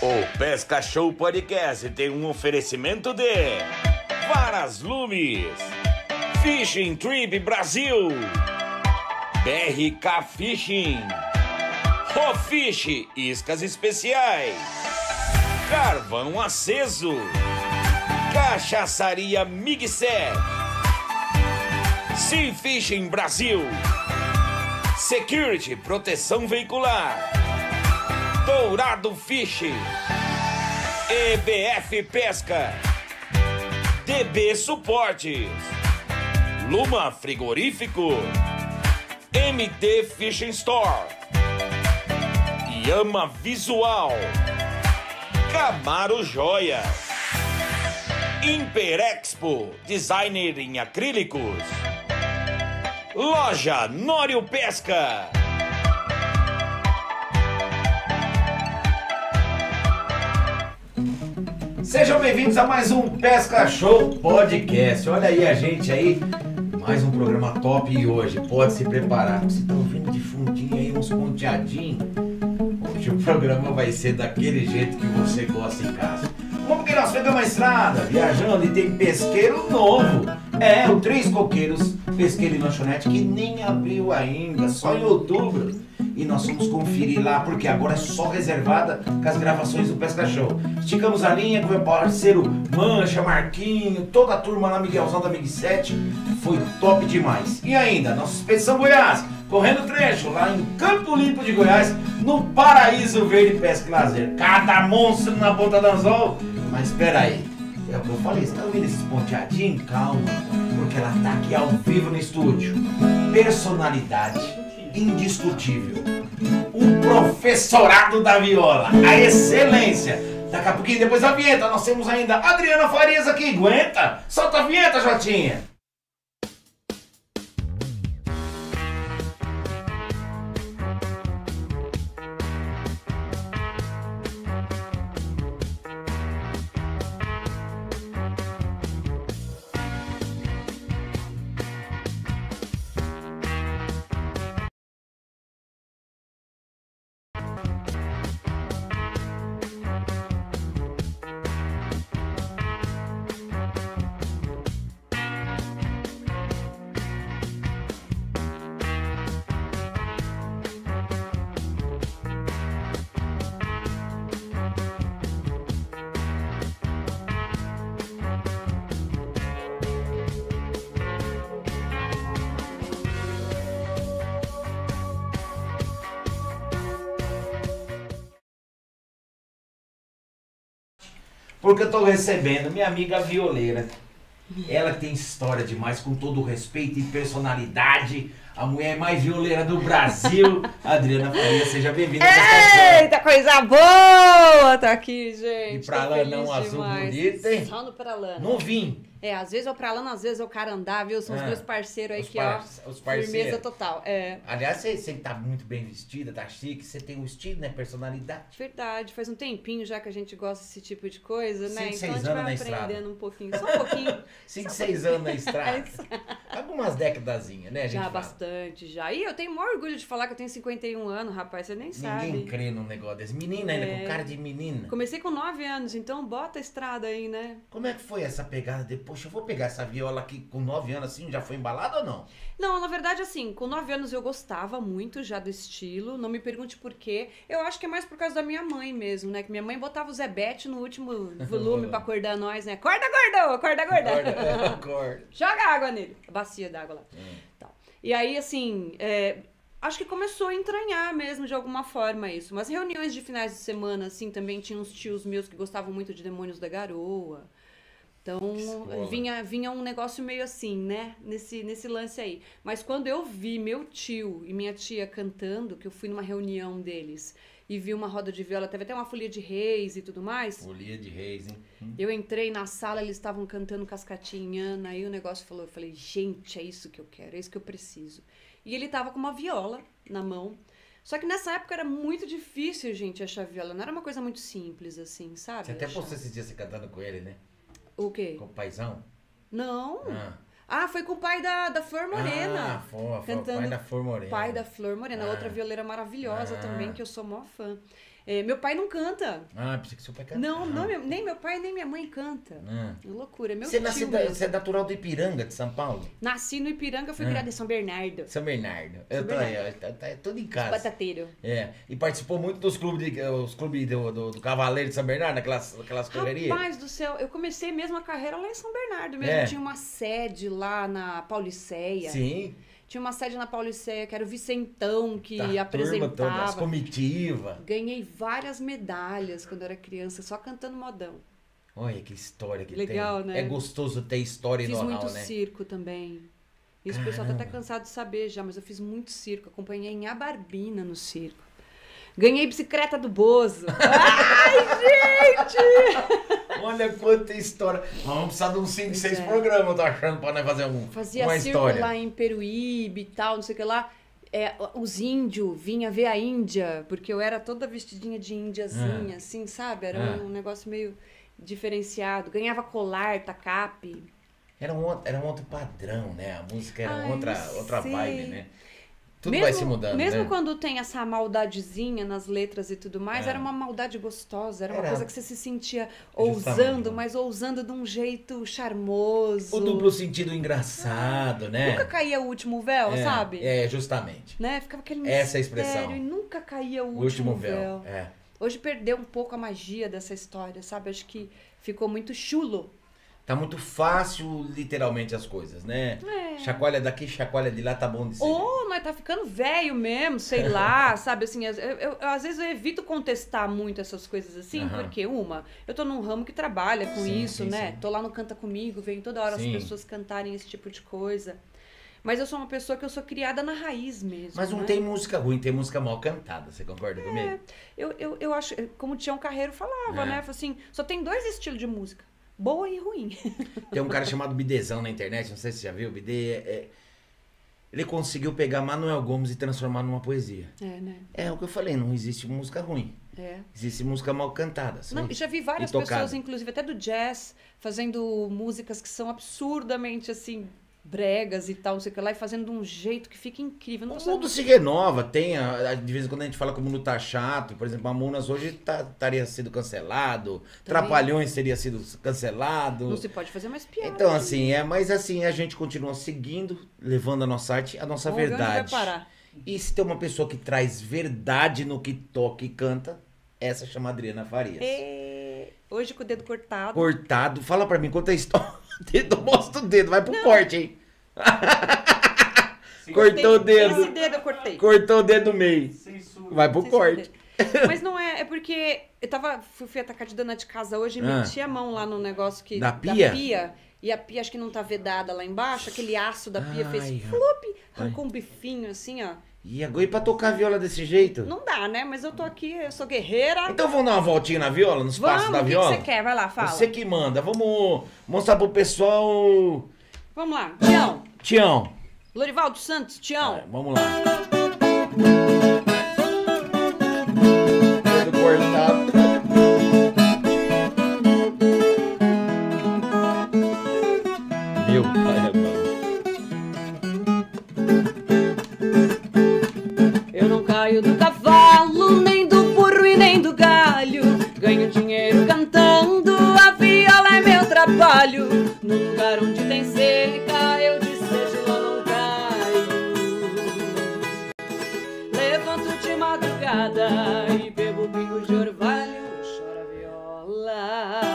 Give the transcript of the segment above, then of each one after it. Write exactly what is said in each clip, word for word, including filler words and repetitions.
O Pesca Show Podcast tem um oferecimento de Varas Lumes, Fishing Trip Brasil, B R K Fishing, Rofish Iscas Especiais, Carvão Aceso, Cachaçaria Migset, Sea Fishing Brasil, Security Proteção Veicular, Dourado Fish, E B F Pesca, D B Suportes, Luma Frigorífico, M T Fishing Store, Yama Visual, Camaro Joias, Imperexpo, designer em acrílicos, Loja Nório Pesca. Sejam bem-vindos a mais um Pesca Show Podcast. Olha aí a gente aí, mais um programa top e hoje pode se preparar. Você tá ouvindo de fundinho aí uns ponteadinhos? Hoje o programa vai ser daquele jeito que você gosta em casa. Como que nós pegamos a estrada, viajando e tem pesqueiro novo. É, o Três Coqueiros, pesqueiro e lanchonete que nem abriu ainda, só em outubro. E nós vamos conferir lá, porque agora é só reservada com as gravações do Pesca Show. Esticamos a linha com o meu parceiro Mancha, Marquinho, toda a turma lá, Miguelzão da Mig sete. Foi top demais. E ainda, nossa Expedição Goiás, correndo trecho lá em Campo Limpo de Goiás, no Paraíso Verde Pesca e Lazer. Cada monstro na ponta do anzol. Mas espera aí, é o que eu falei, você tá ouvindo esses ponteadinhos? Calma, porque ela tá aqui ao vivo no estúdio. Personalidade indiscutível, o professorado da viola, a excelência. Daqui a pouquinho, depois da vinheta, nós temos ainda Adriana Farias aqui. Aguenta? Solta a vinheta, Jotinha. Porque eu tô recebendo minha amiga violeira. Ela que tem história demais, com todo o respeito e personalidade. A mulher mais violeira do Brasil, Adriana Farias. Seja bem-vinda. Eita, coisa boa! Tá aqui, gente. E pra lá não azul bonito, hein? Só no Pralana. Não vim. É, às vezes é o Pralana, às vezes é o Carandá, viu? São os Ah, meus parceiros aí os que, par- ó, os parceiros. firmeza total. É. Aliás, você, você tá muito bem vestida, tá chique. Você tem um estilo, né? Personalidade. Verdade, faz um tempinho já que a gente gosta desse tipo de coisa, né? Cinco, Então a seis gente anos vai na aprendendo estrada. um pouquinho, só um pouquinho. Cinco, Só um seis anos na estrada. Algumas décadazinhas, né, a gente Já fala. bastante, já. E eu tenho o maior orgulho de falar que eu tenho cinquenta e um anos, rapaz, você nem sabe. Ninguém crê num negócio desse. Menina ainda, É. com cara de menina. Comecei com nove anos, então bota a estrada aí, né? Como é que foi essa pegada de, poxa, eu vou pegar essa viola aqui com nove anos assim, já foi embalada ou não? Não, na verdade, assim, com nove anos eu gostava muito já do estilo, não me pergunte por quê. Eu acho que é mais por causa da minha mãe mesmo, né? Que minha mãe botava o Zebete no último volume pra acordar nós, né? Acorda, gordão! Acorda, gorda! Acorda, acorda. Joga água nele! A bacia d'água lá. Hum. Tá. E aí, assim, é, acho que começou a entranhar mesmo de alguma forma isso. Mas reuniões de finais de semana, assim, também tinha uns tios meus que gostavam muito de Demônios da Garoa. Então, Escola. vinha, vinha um negócio meio assim, né? Nesse, nesse lance aí. Mas quando eu vi meu tio e minha tia cantando, que eu fui numa reunião deles e vi uma roda de viola, teve até uma folia de reis e tudo mais. Folia de reis, hein? Hum. Eu entrei na sala, eles estavam cantando Cascatinhana, aí o negócio falou, eu falei, gente, é isso que eu quero, é isso que eu preciso. E ele tava com uma viola na mão. Só que nessa época era muito difícil, gente, achar viola. Não era uma coisa muito simples, assim, sabe? Você até Achar. postou esses dias você cantando com ele, né? O quê? Com o paizão. Não. Ah, Ah, foi com o pai da, da Flor Morena. Ah, foi, foi o Cantando pai da Flor Morena. Pai da Flor Morena, Ah. outra violeira maravilhosa Ah. também, que eu sou mó fã. É, meu pai não canta. Ah, pensei que seu pai canta. Não, não, nem meu pai nem minha mãe canta. Ah. Loucura, é meu Você, tio nasce da, mesmo. você é natural do Ipiranga, de São Paulo? Nasci no Ipiranga, fui Ah. criada em São Bernardo. São Bernardo. Eu tô Bernardo. aí, ó, tá, tá tudo em casa. Batateiro. É, e participou muito dos clubes, de, os clubes do, do, do Cavaleiro de São Bernardo, naquelas, naquelas correrias? Rapaz do céu, eu comecei mesmo a carreira lá em São Bernardo mesmo. É. Tinha uma sede lá na Pauliceia. Sim. Tinha uma sede na Pauliceia, que era o Vicentão, que Da turma apresentava. toda, as comitivas. Ganhei várias medalhas quando eu era criança, só cantando modão. Olha que história que Legal, tem. né? É gostoso ter história e Fiz know-how, muito né? circo também. Isso o pessoal tá até cansado de saber já, mas eu fiz muito circo. Acompanhei em Abarbina no circo. Ganhei bicicleta do Bozo. Ai, gente! Olha quanta história. Nós vamos precisar de uns cinco, Pois seis é. programas, eu tô achando, pra nós fazer um, Fazia uma circo história. lá em Peruíbe e tal, não sei o que lá. É, os índios vinha ver a Índia, porque eu era toda vestidinha de índiazinha, Ah. assim, sabe? Era Ah. um negócio meio diferenciado. Ganhava colar, tacape. Era um, outro- era um outro padrão, né? A música era Ai, outra, não outra sei. vibe, né? Tudo mesmo, vai se mudando, Mesmo né? quando tem essa maldadezinha nas letras e tudo mais, É. era uma maldade gostosa. Era, uma Era. coisa que você se sentia Justamente, ousando, né? mas ousando de um jeito charmoso. O duplo sentido engraçado, né? Nunca caía o último véu, é, sabe? É, justamente. Né? Ficava aquele Essa é a mistério expressão. e nunca caía o O último, último véu. véu. É. Hoje perdeu um pouco a magia dessa história, sabe? Acho que ficou muito chulo. Tá muito fácil, literalmente, as coisas, né? É. Chacoalha daqui, chacoalha de lá, tá bom de ser. Ou nós tá ficando velho mesmo, sei lá, sabe? Assim, eu, eu- eu- às vezes eu evito contestar muito essas coisas assim, Aham. porque, uma, eu tô num ramo que trabalha com Sim, isso, sim, né? sim. Tô lá no Canta Comigo, vem toda hora Sim. as pessoas cantarem esse tipo de coisa. Mas eu sou uma pessoa que eu sou criada na raiz mesmo. Mas não né? tem música ruim, tem música mal cantada, você concorda comigo? Eu, eu, eu acho, como o Tião Carreiro falava, É. né? Falou assim, só tem dois estilos de música, boa e ruim. Tem um cara chamado Bidezão na internet, não sei se você já viu, o Bidê é- é- ele conseguiu pegar Manuel Gomes e transformar numa poesia. É, né? É o que eu falei, não existe música ruim. É. Existe música mal cantada. assim, Não, já vi várias e tocada. pessoas, inclusive até do jazz, fazendo músicas que são absurdamente, assim, bregas e tal, não sei o que lá, e fazendo de um jeito que fica incrível. Não O tô mundo sabendo- se renova, tem, a- a- de vez em quando a gente fala que o mundo tá chato, por exemplo, a Mamonas hoje tá, estaria sido cancelado, Trapalhões teria sido cancelado. Não se pode fazer mais piada. Então, assim, é, mas assim, a gente continua seguindo, levando a nossa arte, a nossa Onde vai verdade. parar? E se tem uma pessoa que traz verdade no que toca e canta, essa chama Adriana Farias. E... Hoje com o dedo cortado. Cortado, fala pra mim, conta a história. Dedo, mostra o dedo, vai pro corte, hein? Cortou o dedo. Esse dedo eu cortei. Cortou o dedo do meio. Censura. Vai pro Esse corte. dedo. Mas não é, é porque eu tava, fui, fui atacar de dona de casa hoje e Ah. meti a mão lá no negócio que... Da pia? pia. E a pia acho que não tá vedada lá embaixo, aquele aço da pia Ai, fez ai. flup, arrancou um bifinho assim, ó. E agora e pra tocar viola desse jeito? Não dá, né? Mas eu tô aqui, eu sou guerreira. Então vamos dar uma voltinha na viola, nos passos Vamos, da o que, que viola? você quer? Vai lá, fala. Você que manda. Vamos mostrar pro pessoal. Vamos lá, Tião. Tião. Lorivaldo Santos, Tião. Ah, vamos lá. Dedo cortado. Meu pai amado. Eu não caio do cavalo, nem do burro e nem do galho. Ganho dinheiro cantando, a viola é meu trabalho. No lugar onde tem seca, eu de seja lá não caio. Levanto de madrugada e bebo pingo de orvalho, chora viola.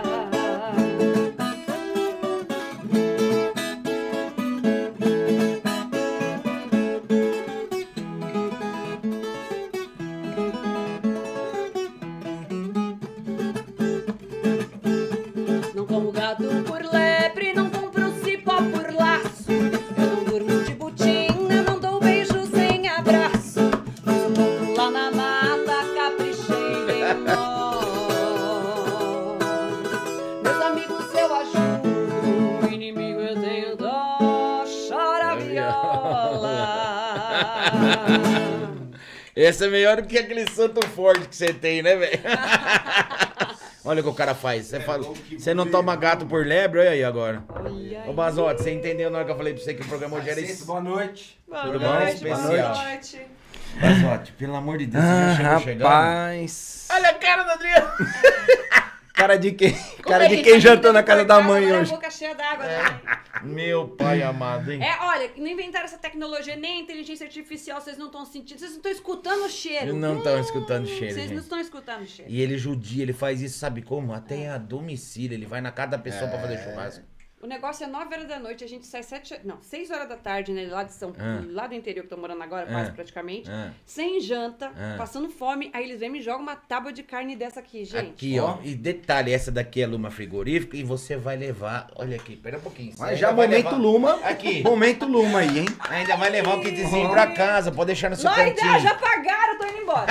Não como gato por lebre, não compro cipó por laço. Eu não durmo de botina, não dou beijo sem abraço. Fiz lá na mata, caprichei bem nó. Meus amigos eu ajudo, inimigo eu tenho dó. Chora viola. Essa é melhor do que aquele santo forte que você tem, né, velho? Olha o que o cara faz. Você, fala, você não toma gato por lebre, olha aí agora. Olha Ô, Bazote, você entendeu na hora que eu falei pra você que o programa hoje era Aceito, isso? boa noite. Boa Tudo bom? noite, Especial. boa noite. Pazotti, pelo amor de Deus, Ah, você já chegou chegando? rapaz. Olha a cara do Adriano. Cara de quem, cara é de que quem tá jantou na tentando casa da cortar, mãe agora hoje. A boca cheia d'água também. Meu pai amado, hein? É, olha, não inventaram essa tecnologia, nem a inteligência artificial, vocês não estão sentindo, vocês não estão escutando o cheiro. Não estão escutando o cheiro, Vocês gente. não estão escutando o cheiro. E ele judia, ele faz isso, sabe como? Até a domicílio, ele vai na casa da pessoa pra fazer churrasco. O negócio é nove horas da noite, a gente sai sete, não, seis horas da tarde, né, lá de São, Ah. lá do interior que eu tô morando agora, quase praticamente, Ah. sem janta, Ah. passando fome, aí eles vêm e me jogam uma tábua de carne dessa aqui, gente. Aqui, ó. E detalhe, essa daqui é luma frigorífica e você vai levar. Olha aqui, pera um pouquinho. Mas Você já ainda vai momento levar- Luma. Aqui. Momento Luma aí, hein? Ainda vai levar o kitzinho pra casa, pode deixar no seu Loida, cantinho. já pagaram, tô indo embora.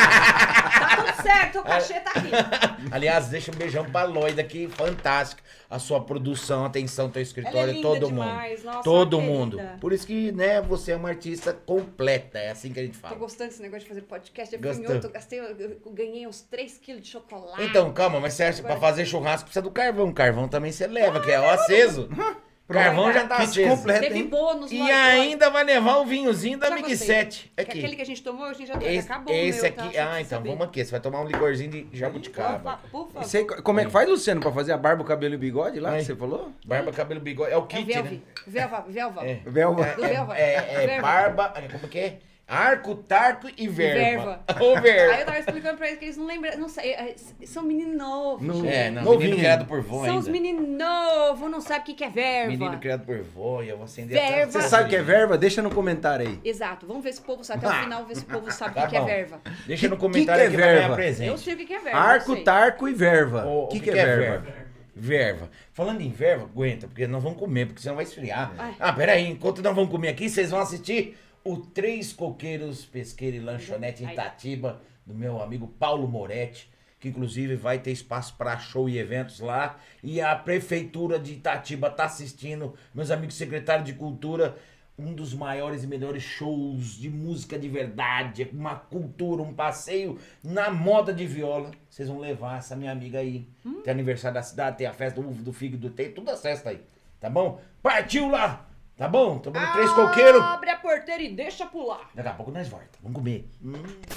Tá tudo certo, o cachê tá aqui. Aliás, deixa um beijão pra Loida, que fantástica. A sua produção, atenção, teu escritório, Ela é linda todo demais, mundo. nossa, todo uma mundo. querida. Por isso que, né, você é uma artista completa. É assim que a gente Tô fala. gostando desse negócio de fazer podcast. Eu, Gostou? fui em outro, eu gastei, eu, eu ganhei uns três quilos de chocolate. Então, calma, mas você acha que pra Agora- fazer churrasco precisa do carvão. Carvão também você leva, que é o aceso. Carvão já tá Kit aceso. completo, Teve hein? bônus, E lógico, ainda vai levar o vinhozinho da Já Big gostei. sete. Que Aqui. Aquele que a gente tomou, a gente já Esse, acabou esse o meu, aqui. tá? Só Ah, pra então saber. vamos aqui. Você vai tomar um licorzinho de Por jabuticaba. fa- Por favor. Sei, como é que faz, Luciano, pra fazer a barba, o cabelo e o bigode lá Aí. que você falou? Barba, cabelo, bigode. É o É o kit, Velva. né? Velva, Velva. É. Velva. Do Velva. É, é, é Verva. barba. Como que é? Arco, tarco e verva. verva. Ô, Aí verva. eu tava explicando pra eles que eles não lembram, não sei, é, são meninos novos. Não- gente. É, não, Novinho. menino criado por vó São ainda. os meninos novos, não sabem o que, que é verva. Menino criado por vó, e eu vou acender Verva. até Você sabe o que é verva? Deixa no comentário aí. Exato, vamos ver se o povo sabe. Até o final, ver se o povo sabe o Tá que, que é bom. verva. Deixa no Que- comentário que que, que é vai ganhar verva? presente. Eu sei o que, que é verva. eu Arco, sei. tarco e verva. O, O que, que, é verva? Verva. Falando em verva, aguenta, porque nós vamos comer, porque senão vai esfriar. Ai. Ah, peraí, enquanto nós vamos comer aqui, vocês vão assistir o Três Coqueiros Pesqueira e Lanchonete em Ai. Itatiba, do meu amigo Paulo Moretti, que inclusive vai ter espaço para show e eventos lá. E a Prefeitura de Itatiba tá assistindo, meus amigos secretários de Cultura, um dos maiores e melhores shows de música de verdade, uma cultura, um passeio na moda de viola. Vocês vão levar essa minha amiga aí. Hum? Tem aniversário da cidade, tem a festa do, do fígado, tem tudo as festas aí. Tá bom? Partiu lá! Tá bom? Tomando três coqueiros. Abre a porteira e deixa pular. Daqui a pouco nós volta. Vamos comer. Hum.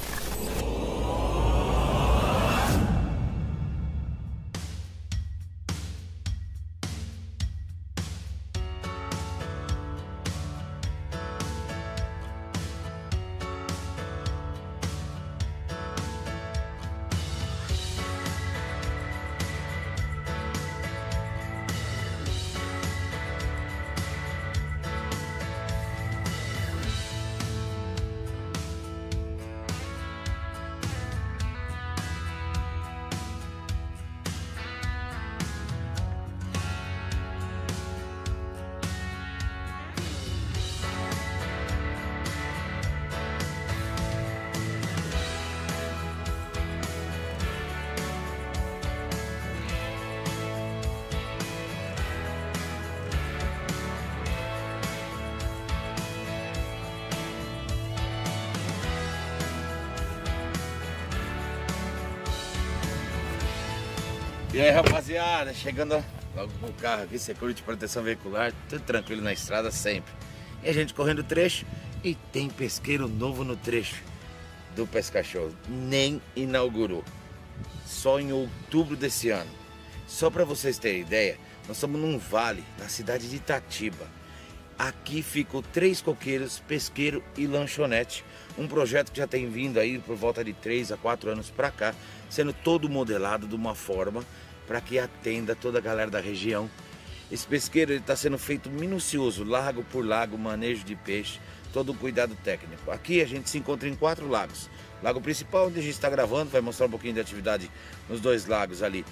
E aí, rapaziada, chegando logo com o carro aqui, Security Proteção Veicular, tudo tranquilo na estrada sempre. E a gente correndo o trecho e tem pesqueiro novo no trecho do Pesca Show. Nem inaugurou. Só em outubro desse ano. Só para vocês terem ideia, nós estamos num vale na cidade de Itatiba. Aqui ficam Três Coqueiros, Pesqueiro e Lanchonete. Um projeto que já tem vindo aí por volta de três a quatro anos para cá, sendo todo modelado de uma forma para que atenda toda a galera da região. Esse pesqueiro está sendo feito minucioso, lago por lago, manejo de peixe, todo um cuidado técnico. Aqui a gente se encontra em quatro lagos. Lago principal, onde a gente está gravando, vai mostrar um pouquinho de atividade nos dois lagos ali.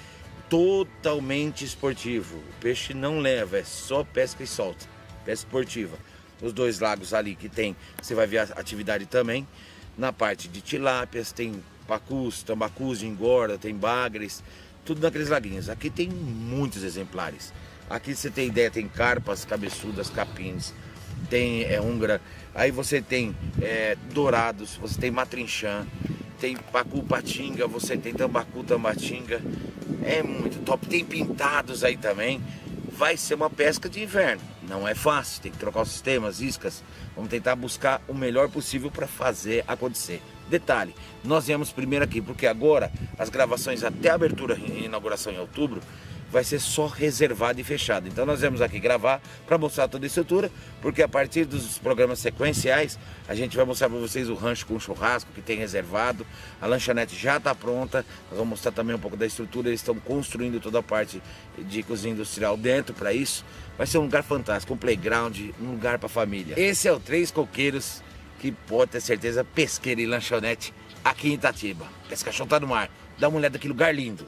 Totalmente esportivo. O peixe não leva, é só pesca e solta. Pesca esportiva. Os dois lagos ali que tem, você vai ver a atividade também. Na parte de tilápias, tem pacus, tambacus de engorda, tem bagres, tudo naqueles laguinhos. Aqui tem muitos exemplares. Aqui você tem ideia, tem carpas, cabeçudas, capins, tem é, húngara. Aí você tem é, dourados, você tem matrinchã, tem pacu, patinga, você tem tambacu, tambatinga. É muito top. Tem pintados aí também. vai ser uma pesca de inverno. Não é fácil, tem que trocar os sistemas, iscas. Vamos tentar buscar o melhor possível para fazer acontecer. Detalhe, nós viemos primeiro aqui, porque agora as gravações até a abertura e inauguração em outubro vai ser só reservado e fechado. Então nós viemos aqui gravar para mostrar toda a estrutura, porque a partir dos programas sequenciais a gente vai mostrar para vocês o rancho com churrasco que tem reservado, a lanchonete já está pronta, nós vamos mostrar também um pouco da estrutura, eles estão construindo toda a parte de cozinha industrial dentro para isso. Vai ser um lugar fantástico, um playground, um lugar para família. Esse é o Três Coqueiros, que pode ter certeza, pesqueira e lanchonete aqui em Itatiba. Pesca Show tá no mar, dá uma olhada que lugar lindo.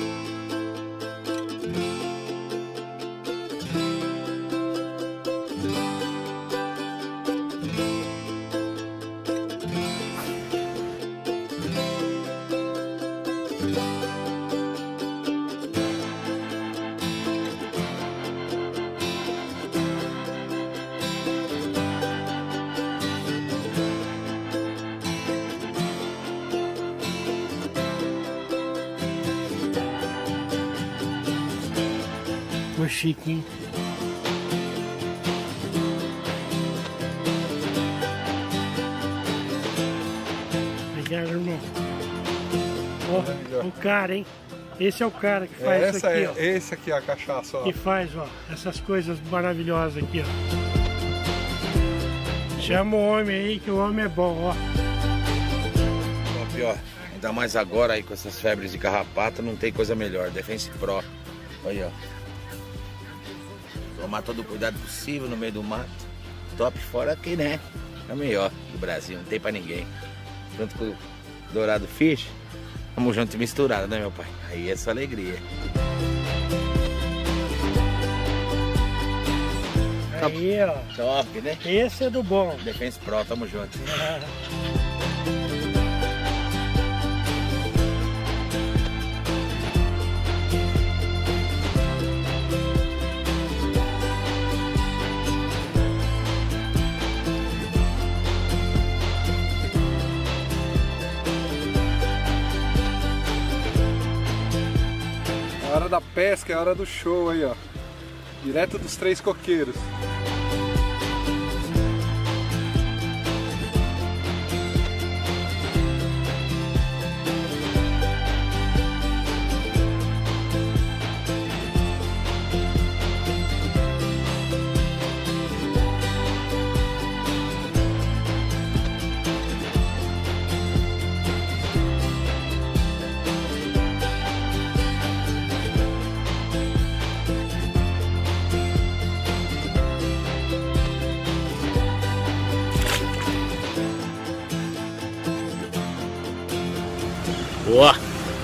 Ficou chique, hein? Obrigado, irmão. Ó, o cara, hein? Esse é o cara que faz Essa isso aqui, é, ó. Esse aqui é a cachaça, ó. Que faz, ó, essas coisas maravilhosas aqui, ó. Chama o homem aí, que o homem é bom, ó. Top, ó. Ainda mais agora aí com essas febres de carrapato, não tem coisa melhor. Defense Pro. Olha, ó. Tomar todo o cuidado possível no meio do mato. Top fora aqui, né? É o melhor do Brasil, não tem pra ninguém. Junto com o Dourado Fish, vamos junto e misturado, né, meu pai? Aí é só alegria. Aí, ó. Top, né? Esse é do bom. Defense Pro, tamo junto. É hora da pesca, é hora do show aí, ó. Direto dos Três Coqueiros. Boa!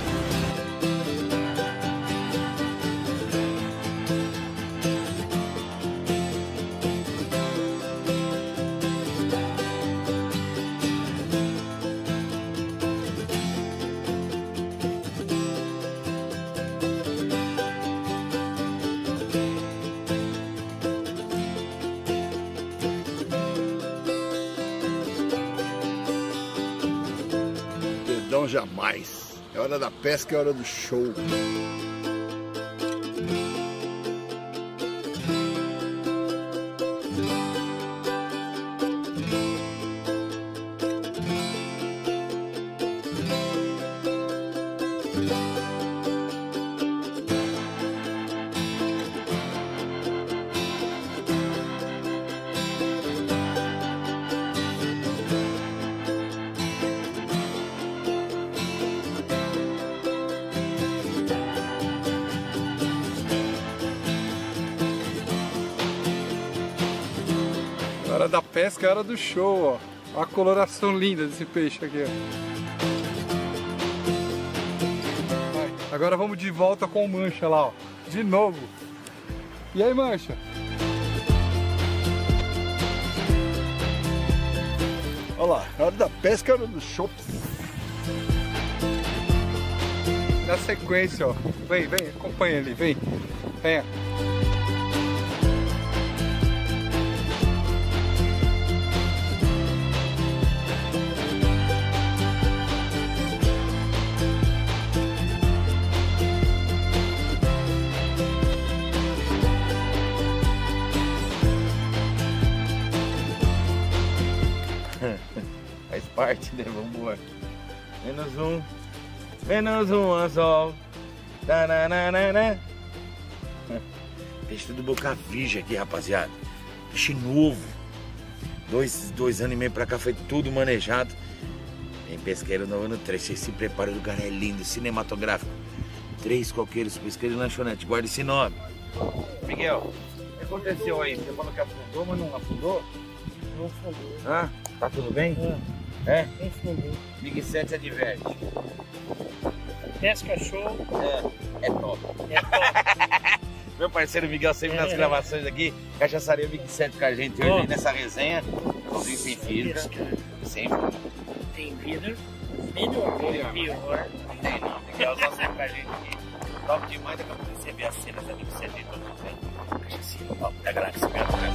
Perdão jamais. É hora da pesca, é hora do show. É hora da pesca, é hora do show, ó. Olha a coloração linda desse peixe aqui, ó. Vai. Agora vamos de volta com o Mancha lá, ó. De novo. E aí, Mancha? Olha lá, é hora da pesca, é hora do show. Na sequência, ó. Vem, vem, acompanha ali, vem. Venha. Faz parte, né? Vambora. Menos um. Menos um anzol. Tananana. Peixe tudo boca virgem aqui, rapaziada. Peixe novo. Dois, dois anos e meio pra cá foi tudo manejado. Tem pesqueiro no ano três. Vocês se preparem, o lugar é lindo, cinematográfico. Três coqueiros, pesqueiro e lanchonete. Guarda esse nome. Miguel, o que aconteceu aí? Você falou que afundou, mas não afundou? Não afundou. Ah, tá tudo bem? É. É? Não afundou. Big sete adverte. Pesca show. É, é top. É top. Meu parceiro Miguel sempre nas É. gravações aqui. Cachaçaria Big sete com a gente hoje Ó. aí nessa resenha. Sozinho sem filtro. Sempre. Tem vidro. Melhor. Melhor. Pior. Não tem não. Miguel só sempre com a gente aqui. Top demais, daqui a pouco você vê as cenas da Big sete aí todo mundo vem. Cachaçinha, top da galáxia.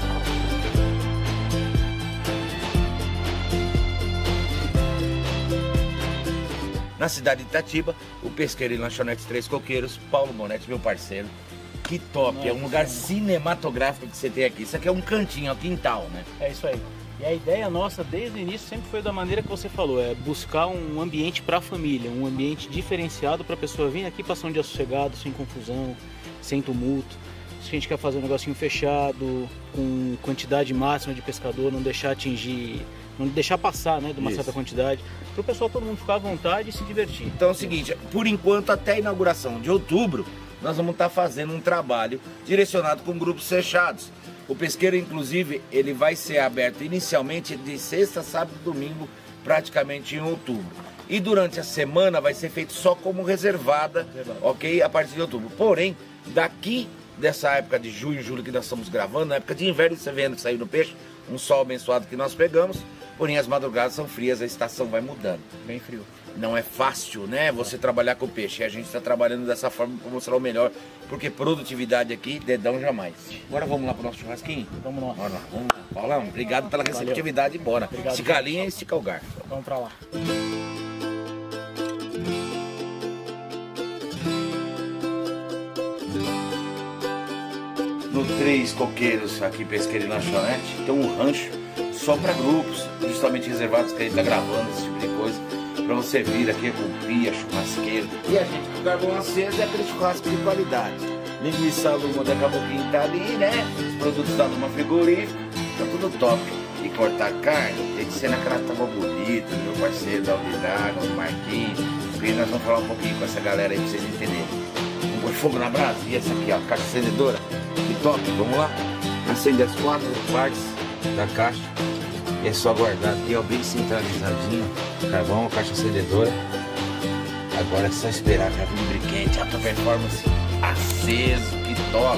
Na cidade de Itatiba, o pesqueiro e lanchonete Três Coqueiros, Paulo Bonetti, meu parceiro. Que top, Nossa, é um lugar cinematográfico que você tem aqui. Isso aqui é um cantinho, é um quintal, né? É isso aí. E a ideia nossa desde o início sempre foi da maneira que você falou, é buscar um ambiente para a família, um ambiente diferenciado para a pessoa vir aqui passar um dia sossegado, sem confusão, sem tumulto. Se a gente quer fazer um negocinho fechado, com quantidade máxima de pescador, não deixar atingir, não deixar passar, né, de uma Isso. certa quantidade, para o pessoal todo mundo ficar à vontade e se divertir. Então é o seguinte, por enquanto até a inauguração de outubro, nós vamos estar fazendo um trabalho direcionado com grupos fechados. O pesqueiro, inclusive, ele vai ser aberto inicialmente de sexta, sábado e domingo, praticamente em outubro. E durante a semana vai ser feito só como reservada, ok? A partir de outubro. Porém, daqui dessa época de junho, julho que nós estamos gravando, na época de inverno, você vendo que saiu no peixe, um sol abençoado que nós pegamos, porém as madrugadas são frias, a estação vai mudando. Bem frio. Não é fácil, né, você trabalhar com peixe. E a gente está trabalhando dessa forma para mostrar o melhor, porque produtividade aqui, dedão jamais. Agora vamos lá pro nosso churrasquinho? Vamos lá. Bora lá, vamos lá. Paulão, obrigado pela receptividade e bora. Obrigado, Estica a linha e estica o garfo. Vamos para lá. No Três Coqueiros, aqui pesqueiro e lanchonete, tem um rancho só para grupos, justamente reservados, que a gente tá gravando esse tipo de coisa, para você vir aqui com pia, churrasqueiro. E a gente com o carvão aceso é aquele churrasco de qualidade. Linguiça Luma daqui a pouquinho tá ali, né? Os produtos da Luma frigorífico, tá tudo top. E cortar carne tem que ser naquela tábua bonita, meu parceiro, da Alvidraga, do Marquinhos. E nós vamos falar um pouquinho com essa galera aí pra vocês entenderem. Vamos pôr fogo na brasa. E essa aqui, ó, caixa acendedora. Que top, vamos lá. Acende as quatro partes da caixa. E é só guardar aqui, ó, bem centralizadinho. Carvão, caixa acendedora. Agora é só esperar que a lubrificante, alta performance, aceso, que top.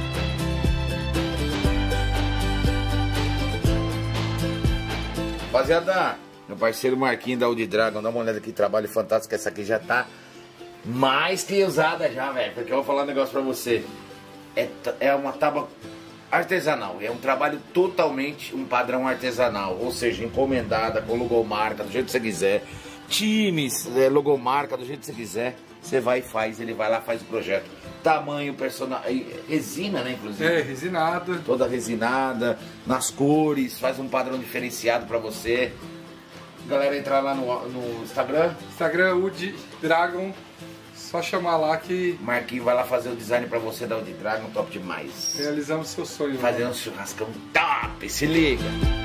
Rapaziada, meu parceiro Marquinhos da Audi Dragon, dá uma olhada aqui, trabalho fantástico. Essa aqui já tá mais que usada já, velho. Porque eu vou falar um negócio pra você. É, é uma tábua artesanal, é um trabalho totalmente um padrão artesanal, ou seja, encomendada, com logomarca, do jeito que você quiser, times, é, logomarca, do jeito que você quiser, você vai e faz, ele vai lá, faz o projeto. Tamanho, personal, resina, né, inclusive? É, resinada. Toda resinada, nas cores, faz um padrão diferenciado pra você. Galera, entrar lá no, no Instagram. Instagram, Audi Dragon. Só chamar lá que Marquinhos vai lá fazer o design pra você da Audi Dragon, top demais. realizamos seu sonho. Fazer um churrascão top, se liga.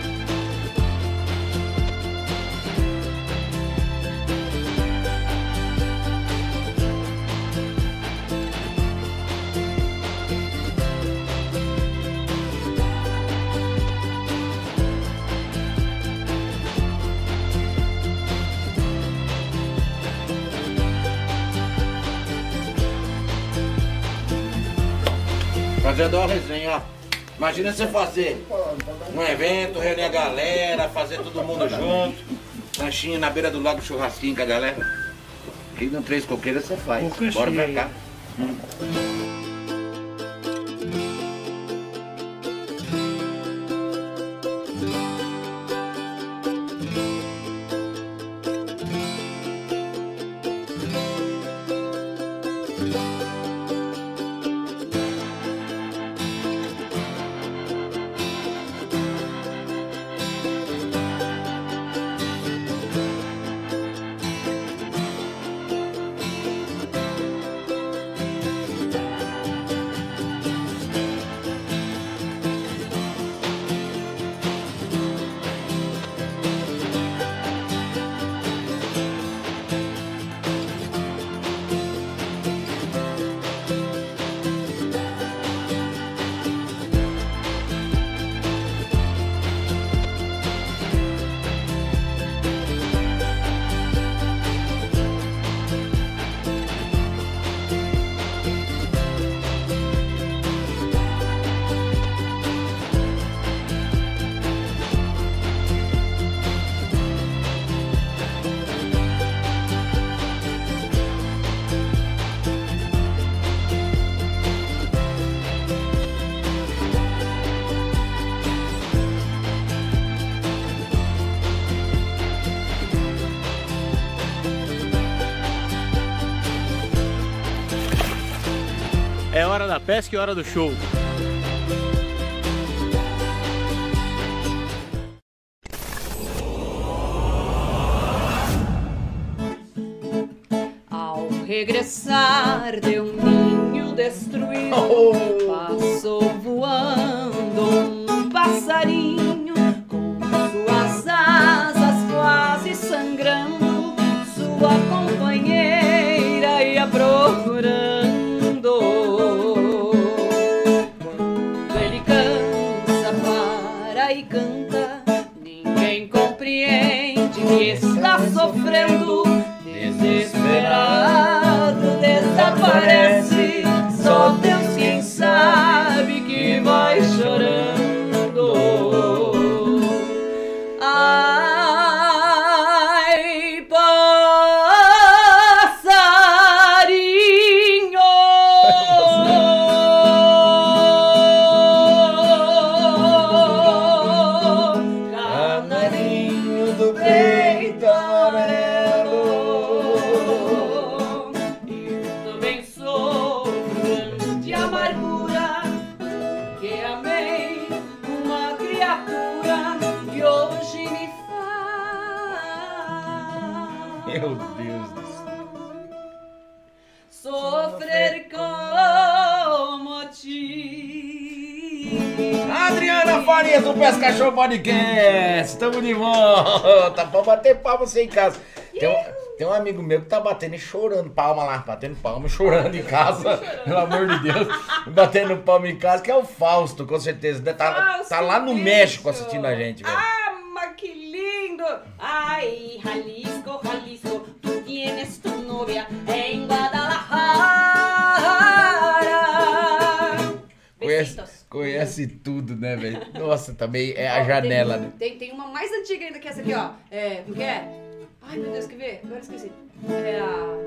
Fazendo uma resenha, ó. Imagina você fazer um evento, reunir a galera, fazer todo mundo junto, lanchinho na beira do lago, churrasquinho com a galera. Aqui no Três Coqueiros você faz. Bora pra cá. Hum. Hora da pesca e hora do show. Ao regressar de um ninho destruído, passou voando um passarinho com suas asas quase sangrando, sua companheira ia procurando. Quando ele cansa, para e canta, ninguém compreende que está sofrendo. Desesperado desaparece, só Deus quem sabe que vai chorando. Ai, passarinho, canarinho do peito amarelo, eu também sofro grande amargura, que amei uma criatura que hoje me faz Meu Deus do céu. sofrer como ti. Adriana Farias do Pesca Show Podcast. Estamos de volta. Pra bater palma você em casa. Tem um, tem um amigo meu que tá batendo e chorando palma lá. Batendo palma e chorando em casa. Pelo amor de Deus. Batendo palma em casa, que é o Fausto, com certeza. Tá, Fausto, tá lá no bicho. México assistindo a gente, velho. Ah, mas que lindo! Ai, Jalisco, Jalisco, tu tienes tu novia em Guadalajara. Conhece, Besitos. conhece tudo, né, velho? Nossa, também é a janela, tem, né? Tem, tem uma mais antiga ainda que essa aqui, ó. É, como que é? Ai, meu Deus, quer ver? Agora eu esqueci. É a...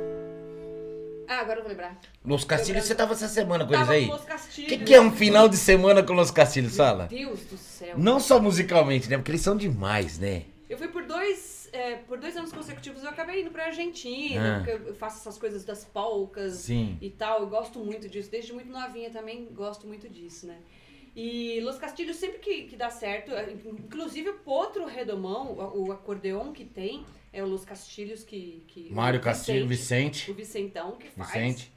Ah, agora eu vou lembrar. Los Castilhos, você tava essa semana com eles Tava aí? com Los O Castilhos. que, que é um final de semana com Los Castilhos, Sala? Meu Deus do céu. Não só musicalmente, né? Porque eles são demais, né? Eu fui por dois, é, por dois anos consecutivos, eu acabei indo pra Argentina, Ah. porque eu faço essas coisas das polcas Sim. e tal, eu gosto muito disso, desde muito novinha também gosto muito disso, né? E Los Castilhos sempre que, que dá certo, é, inclusive o Potro Redomão, o, o acordeon que tem, é o Los Castilhos que... que Mário o Castilho, Vicente. O Vicentão que faz. Vicente.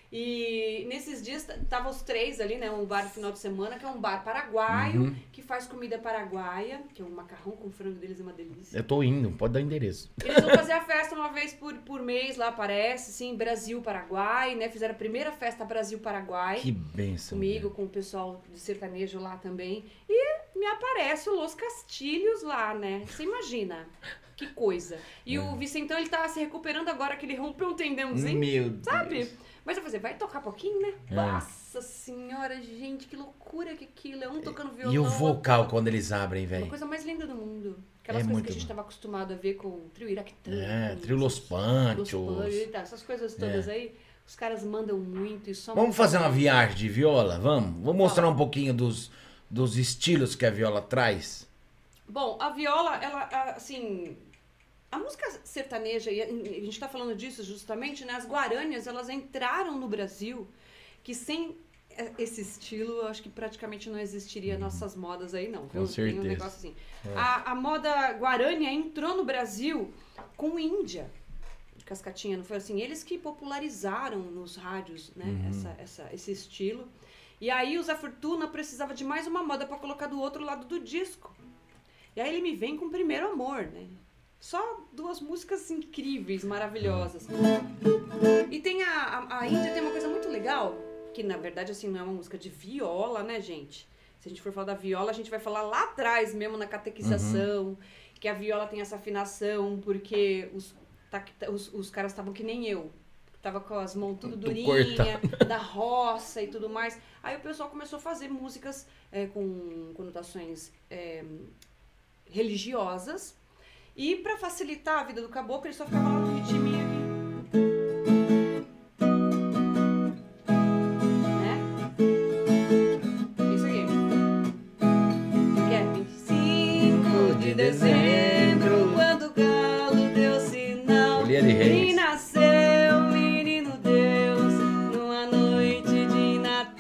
E nesses dias t- tava os três ali, né? Um bar no final de semana, que é um bar paraguaio, Uhum. que faz comida paraguaia, que é um macarrão com frango deles, é uma delícia. Eu tô indo, pode dar o endereço. Eles vão fazer a festa uma vez por, por mês lá, parece, sim, Brasil-Paraguai, né? Fizeram a primeira festa Brasil-Paraguai. Que benção. Comigo, com o pessoal de sertanejo lá também. E me aparece o Los Castilhos lá, né? Você imagina. Que coisa. E o Vicentão, ele tá se recuperando agora, que ele rompeu um tendãozinho. Meu Deus. Sabe? Mas eu vou fazer, vai tocar pouquinho, né? É. Nossa senhora, gente, que loucura que aquilo. É um tocando violão. E o outro vocal tocando- quando eles abrem, Uma velho? coisa mais linda do mundo. Aquelas É coisas muito que a gente bom. estava acostumado a ver com o trio Iraquitã. É, trio Los Los Panchos. Panchos e tal, essas coisas todas É. aí. Os caras mandam muito e só Vamos fazer uma viagem de viola? Vamos? Vamos mostrar um pouquinho dos, dos estilos que a viola traz? Bom, a viola, ela, a- assim... A música sertaneja, e a a gente tá falando disso justamente, né? As guaranias, elas entraram no Brasil, que sem é, esse estilo, eu acho que praticamente não existiria nossas modas aí, não. Com viu? Tem um certeza. negócio assim. É. A, a moda guarânia entrou no Brasil com Índia. Cascatinha, não foi assim? Eles que popularizaram nos rádios, né? Uhum. Essa, essa, esse estilo. E aí o Zé Fortuna precisava de mais uma moda para colocar do outro lado do disco. E aí ele me vem com Primeiro Amor, né? Só duas músicas incríveis, maravilhosas. E tem a, a, a Índia tem uma coisa muito legal, que na verdade assim não é uma música de viola, né, gente? Se a gente for falar da viola, a gente vai falar lá atrás mesmo na catequização, que a viola tem essa afinação, porque os, tá, os, os caras estavam que nem eu. Tava com as mãos tudo Tudo durinha, da roça e tudo mais. Aí o pessoal começou a fazer músicas é, com conotações é, religiosas. E pra facilitar a vida do caboclo, ele só ficava lá no ritminho aqui. Né? Isso aqui. Que é vinte e cinco de dezembro, quando o galo deu sinal. Folia de Reis. E nasceu o menino Deus, numa noite de Natal.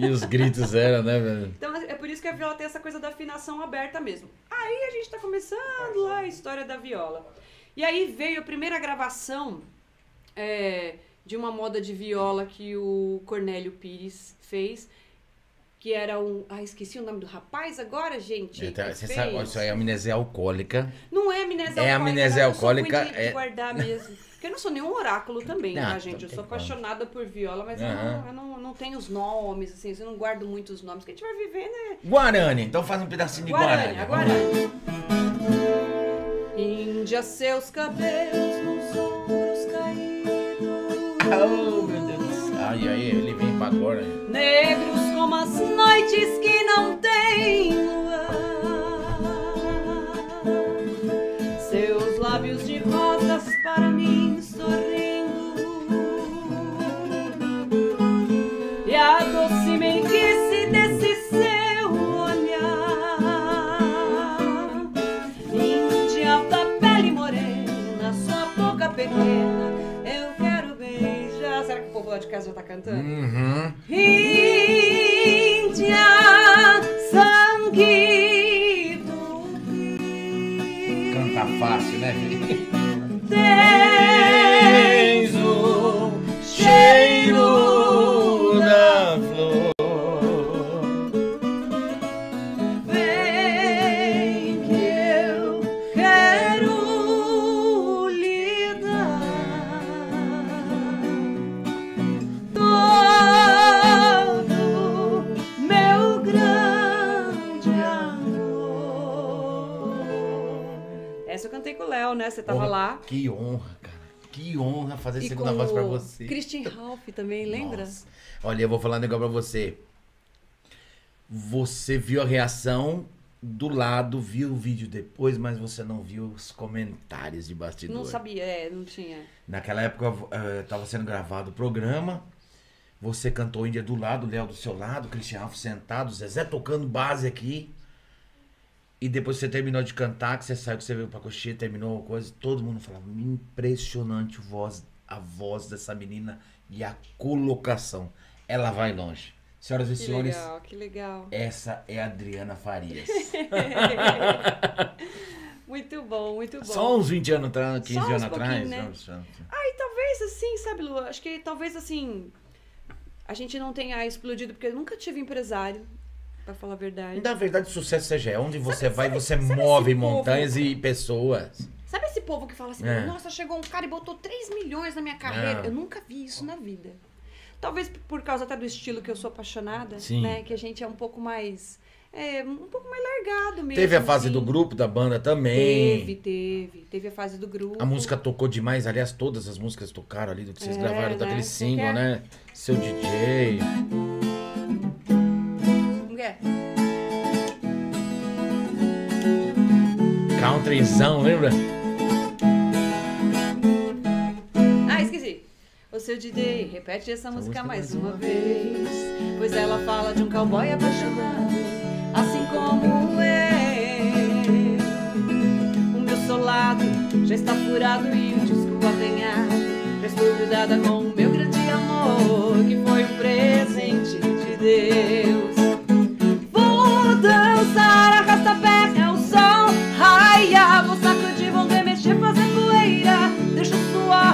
E os gritos eram, né, velho? Então é por isso que a viola tem essa coisa da afinação aberta mesmo. Aí a gente tá começando lá a história da viola. E aí veio a primeira gravação é, de uma moda de viola que o Cornélio Pires fez, que era um... Ah, esqueci o nome do rapaz agora, gente. Então, que você fez. sabe, isso aí é amnésia alcoólica. Não é amnésia É alcoólica. amnésia não, eu sou ruim alcoólica, de, de é- guardar mesmo. Porque eu não sou nenhum oráculo também, Não, tá, gente? não Eu sou tem como. apaixonada por viola, mas eu, Aham. não, eu não, não tenho os nomes, assim, eu não guardo muitos nomes, que a gente vai viver, né? Guarani, então faz um pedacinho de Guarani. Guarani, vamos lá. Guarani. Índia, seus cabelos nos ombros caídos. Oh, meu Deus do céu. Ai, aí, ele vem pra agora. Negros como as noites que não têm luar. Seus lábios de rosas para mim sorrindo. E a doce meiguice desse seu olhar. Índia da pele morena, sua boca pequena, eu quero beijar. Será que o povo lá de casa já tá cantando? Uhum. Índia, sangue do rio. Canta fácil, né, filho? Tens o cheiro da flor. Vem que eu quero lhe dar todo meu grande amor. Essa eu cantei com o Léo, né? Você tava Porra, lá. Que honra, cara. Que honra fazer E segunda com voz pra o você. Christian Ralph também, lembra? Nossa. Olha, eu vou falar um negócio pra você. Você viu a reação do lado, viu o vídeo depois, mas você não viu os comentários de bastidor. Não sabia, é, não tinha. Naquela época eh, tava sendo gravado o programa. Você cantou Índia do lado, o Léo do seu lado, o Christian Ralph sentado, o Zezé tocando base aqui. E depois você terminou de cantar, que você saiu, que você veio pra coxinha, terminou a coisa, todo mundo falava, impressionante voz, a voz dessa menina e a colocação. Ela vai longe. Senhoras e Que senhores, legal, que legal. essa é a Adriana Farias. Muito bom, muito bom. Só uns vinte anos atrás, quinze Só uns anos atrás. pouquinho, né? só- só- Ah, e talvez assim, sabe, Lu? Acho que talvez assim, a gente não tenha explodido, porque eu nunca tive empresário, pra falar a verdade. Na verdade, sucesso seja é onde você Sabe- vai, sabe- você sabe move esse povo? montanhas e pessoas. Sabe esse povo que fala assim, É. nossa, chegou um cara e botou três milhões na minha carreira? Não. Eu nunca vi isso na vida. Talvez por causa até do estilo que eu sou apaixonada, Sim. né? Que a gente é um pouco mais, é, um pouco mais largado mesmo. Teve a fase assim. do grupo, da banda também. Teve, teve. Teve a fase do grupo. A música tocou demais, aliás, todas as músicas tocaram ali do que vocês É, gravaram né? daquele single, Qualquer- né? Seu D J. Como que é? Countryzão, lembra? Ah, esqueci. O seu D J, repete essa música mais uma vez. Pois ela fala de um cowboy apaixonado, assim como eu. O meu solado já está furado e o disco apanhado. Já estou grudada com o meu grande amor, que foi um presente de Deus. Vou dançar, arrasta-pé, é o sol raia. Vou sacudir, vou remexer, fazer poeira, deixa sua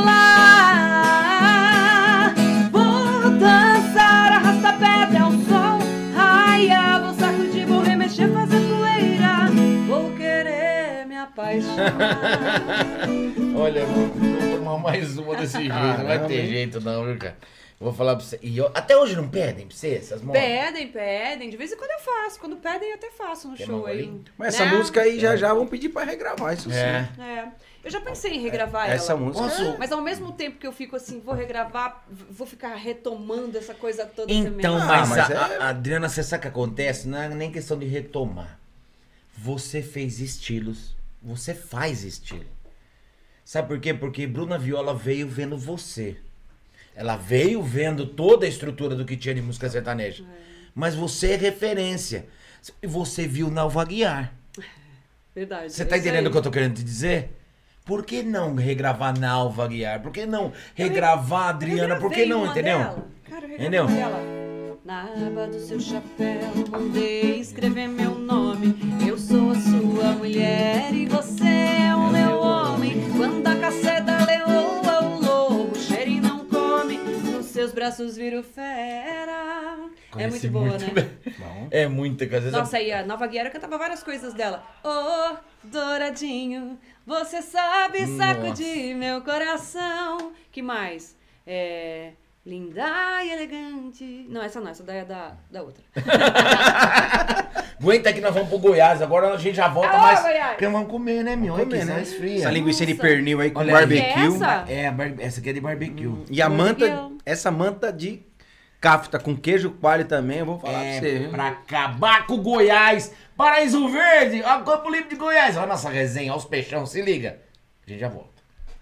rolar. Vou dançar, arrasta-pé, é o sol raia. Vou sacudir, vou remexer, fazer poeira, vou querer me apaixonar. Olha, vou, vou tomar mais uma desse jeito. Não vai Caramba, ter hein? jeito não, viu, cara? Vou falar pra você. E eu- até hoje não pedem pra você essas modas? Pedem, pedem. De vez em quando eu faço. Quando pedem, eu até faço no Quer show aí. mangolinho? Mas essa Né? música aí já já vão pedir pra regravar, isso É. sim. É. Eu já pensei em regravar Essa ela. música. Posso- Mas ao mesmo tempo que eu fico assim, vou regravar, v- vou ficar retomando essa coisa toda Então, também. mas, mas a, é- a- Adriana, você sabe o que acontece? Não é nem questão de retomar. Você fez estilos, você faz estilo. Sabe por quê? Porque Bruna Viola veio vendo você. Ela veio vendo toda a estrutura do que tinha de música sertaneja. Mas você é referência. E você viu Nalva Guiar. Verdade. Você é tá isso entendendo aí. o que eu tô querendo te dizer? Por que não regravar Nalva Guiar? Por que não regravar a Adriana? Eu Por que gravei não, uma entendeu? dela. Cara, eu regravei Entendeu? uma dela. Na aba do seu chapéu mandei escrever meu nome. Eu sou a sua mulher e você é o meu homem. Quando a caceta leoa o lobo, cheira e não come, nos seus braços viro fera. É muito boa, muito né? É muita coisa. Nossa, aí a Nova Guiara cantava várias coisas dela. Ô, douradinho, você sabe sacudir meu coração. Que mais? É... Linda e elegante. Não, essa não, essa daí é da, da outra. Aguenta que nós vamos pro Goiás. Agora a gente já volta Alô, mais. Goiás. Porque nós vamos comer, né, meu? Vamos comer, Aqui, né? só esfria. Essa linguiça de Nossa. pernil aí com Olha aí. barbecue. Que é essa? É, a bar- essa aqui é de barbecue. E a manta, Barbecue. essa manta de cafta com queijo coalho também, eu vou falar É, pra você. viu? pra acabar com o Goiás. Paraíso Verde, a Campo Limpo de Goiás. Olha a nossa resenha, olha os peixão, se liga. A gente já volta.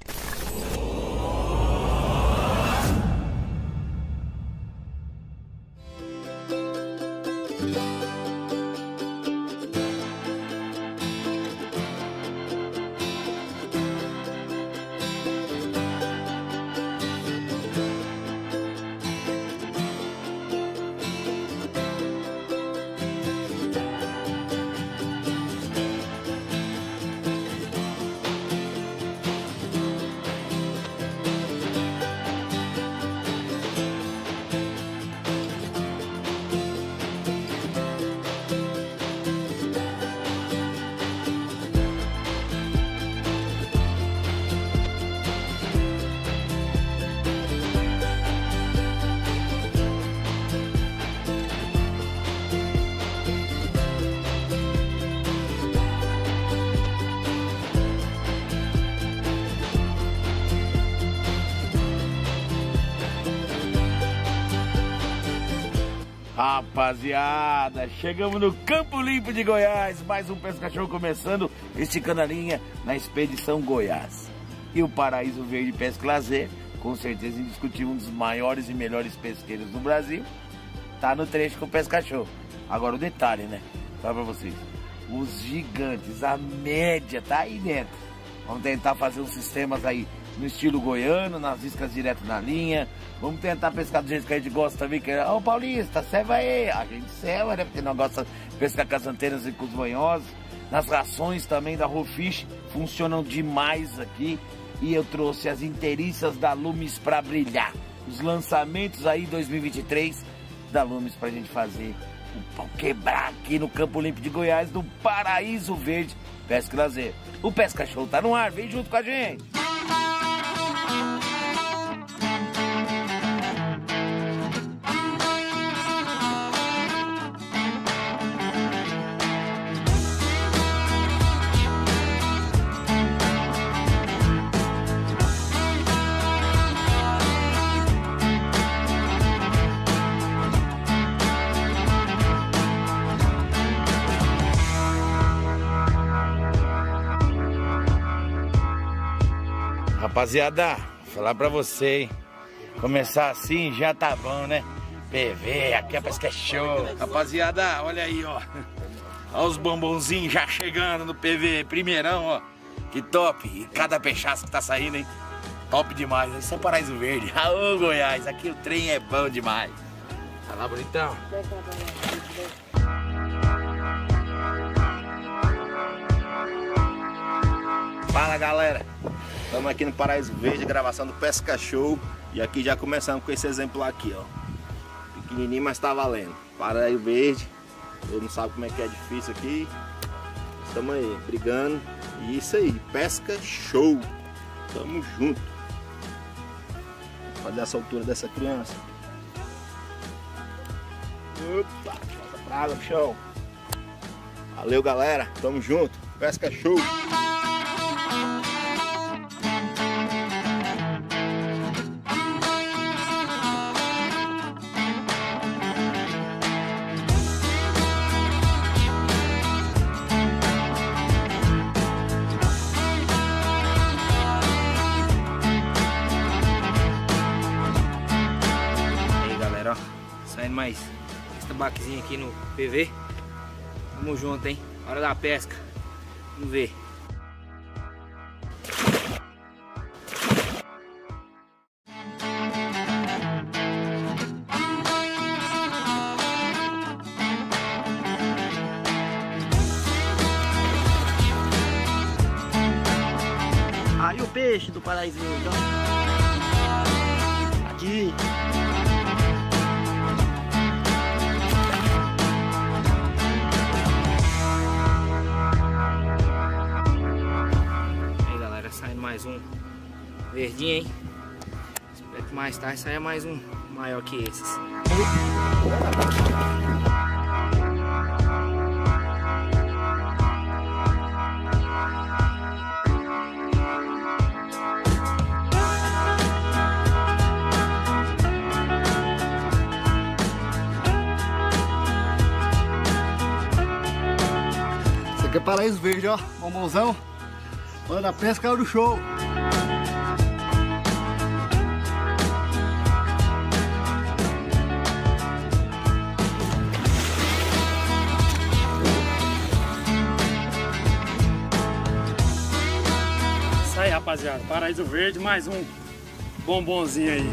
Rapaziada, chegamos no Campo Limpo de Goiás, mais um Pesca Show começando, esticando a linha na Expedição Goiás. E o Paraíso Verde Pesca e Lazer, com certeza indiscutível, um dos maiores e melhores pesqueiros do Brasil, tá no trecho com o Pesca Show. Agora o detalhe, né? Fala pra vocês, os gigantes, a média tá aí dentro. Vamos tentar fazer uns sistemas aí no estilo goiano, nas iscas direto na linha. Vamos tentar pescar do jeito que a gente gosta também, que é, ô Paulista, serva aí. A gente serva, né? Porque nós gostamos de pescar com as antenas e com os banhosos. Nas rações também da Raw Fish, funcionam demais aqui. E eu trouxe as inteiriças da Lumis pra brilhar. Os lançamentos aí dois mil e vinte e três da Lumis pra gente fazer o pau quebrar aqui no Campo Limpo de Goiás, do Paraíso Verde Pesca e Lazer. O Pesca Show tá no ar, vem junto com a gente. Rapaziada, falar pra você, hein? Começar assim já tá bom, né? P V, aqui é Pesca Show. Rapaziada, olha aí, ó. Olha os bombonzinhos já chegando no P V, primeirão, ó. Que top. E cada pechaço que tá saindo, hein? Top demais. Isso é Paraíso Verde. Aô, Goiás, aqui o trem é bom demais. Tá lá, bonitão. Fala, galera. Estamos aqui no Paraíso Verde, gravação do Pesca Show. E aqui já começamos com esse exemplo aqui, ó. Pequenininho, mas tá valendo. Paraíso Verde. Todo mundo sabe como é que é difícil aqui. Estamos aí, brigando. E isso aí, Pesca Show. Tamo junto. Vou fazer essa altura dessa criança. Opa, volta pra água, bichão. Valeu, galera. Tamo junto. Pesca Show. Saindo mais esse tabaquezinho aqui no P V. Tamo junto, hein? Hora da pesca. Vamos ver. peixe do Paraíso Verde, ó. Aqui. Aí galera, saindo mais um verdinho, hein? Espero que mais tarde saia mais um maior que esses. Isso aqui é Paraíso Verde, ó. Bombonzão. Hora da pesca, hora do show. Isso aí, rapaziada. Paraíso Verde, mais um bombonzinho aí.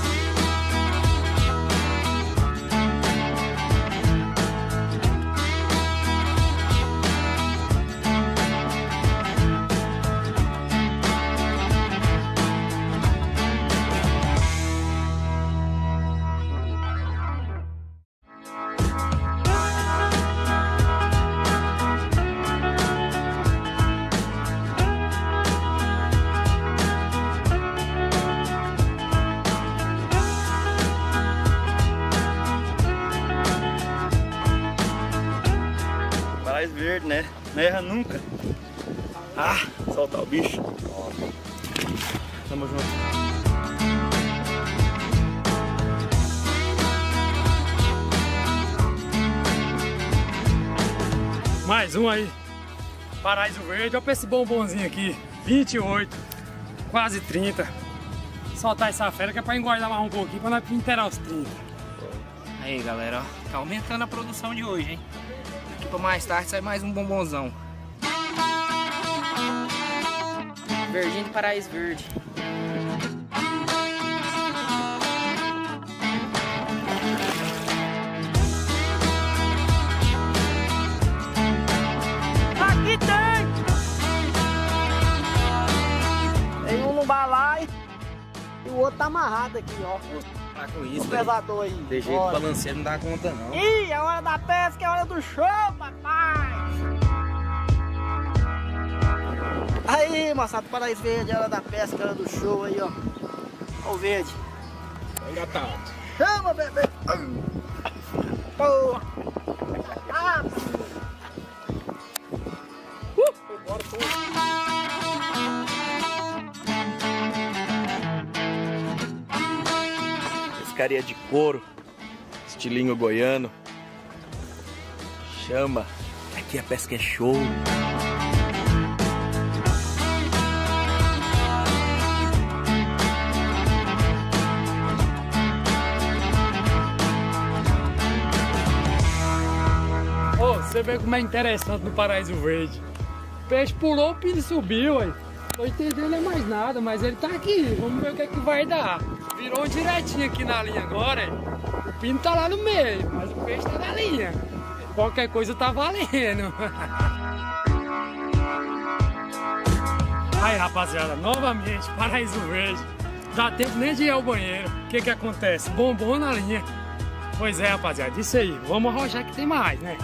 Paraíso Verde, né? Não erra nunca. Ah, soltar o bicho. Tamo junto. Mais um aí. Paraíso Verde. Olha pra esse bombonzinho aqui. vinte e oito. Quase trinta. Soltar essa fera que é pra engordar mais um pouquinho pra nós inteirar os trinta. Aí galera, ó. Tá aumentando a produção de hoje, hein? Aqui pra mais tarde sai mais um bombonzão. Verdinho do Paraíso Verde. Aqui tem! Tem um no balai e o outro tá amarrado aqui, ó. Tá com isso, o pesador aí. De jeito Bora. balanceiro não dá conta não. Ih, é hora da pesca, é hora do show, papai! Aí, moçada, Paraíso Verde, é hora da pesca, é hora do show aí, ó. Ó o verde. Engatado. Chama, bebê! Porra! Ah, uh, bora, Pescaria de couro, estilinho goiano. Chama, aqui a pesca é show. Ô, você vê como é interessante no Paraíso Verde. O peixe pulou, o pino subiu, aí. Tô entendendo é mais nada, mas ele tá aqui. Vamos ver o que é que vai dar. Virou um direitinho aqui na linha agora, hein? O pino tá lá no meio, mas o peixe tá na linha. Qualquer coisa tá valendo. Aí, rapaziada, novamente, Paraíso Verde. Dá tempo nem de ir ao banheiro. O que que acontece? Bombom na linha. Pois é, rapaziada, isso aí. Vamos arrojar que tem mais, né?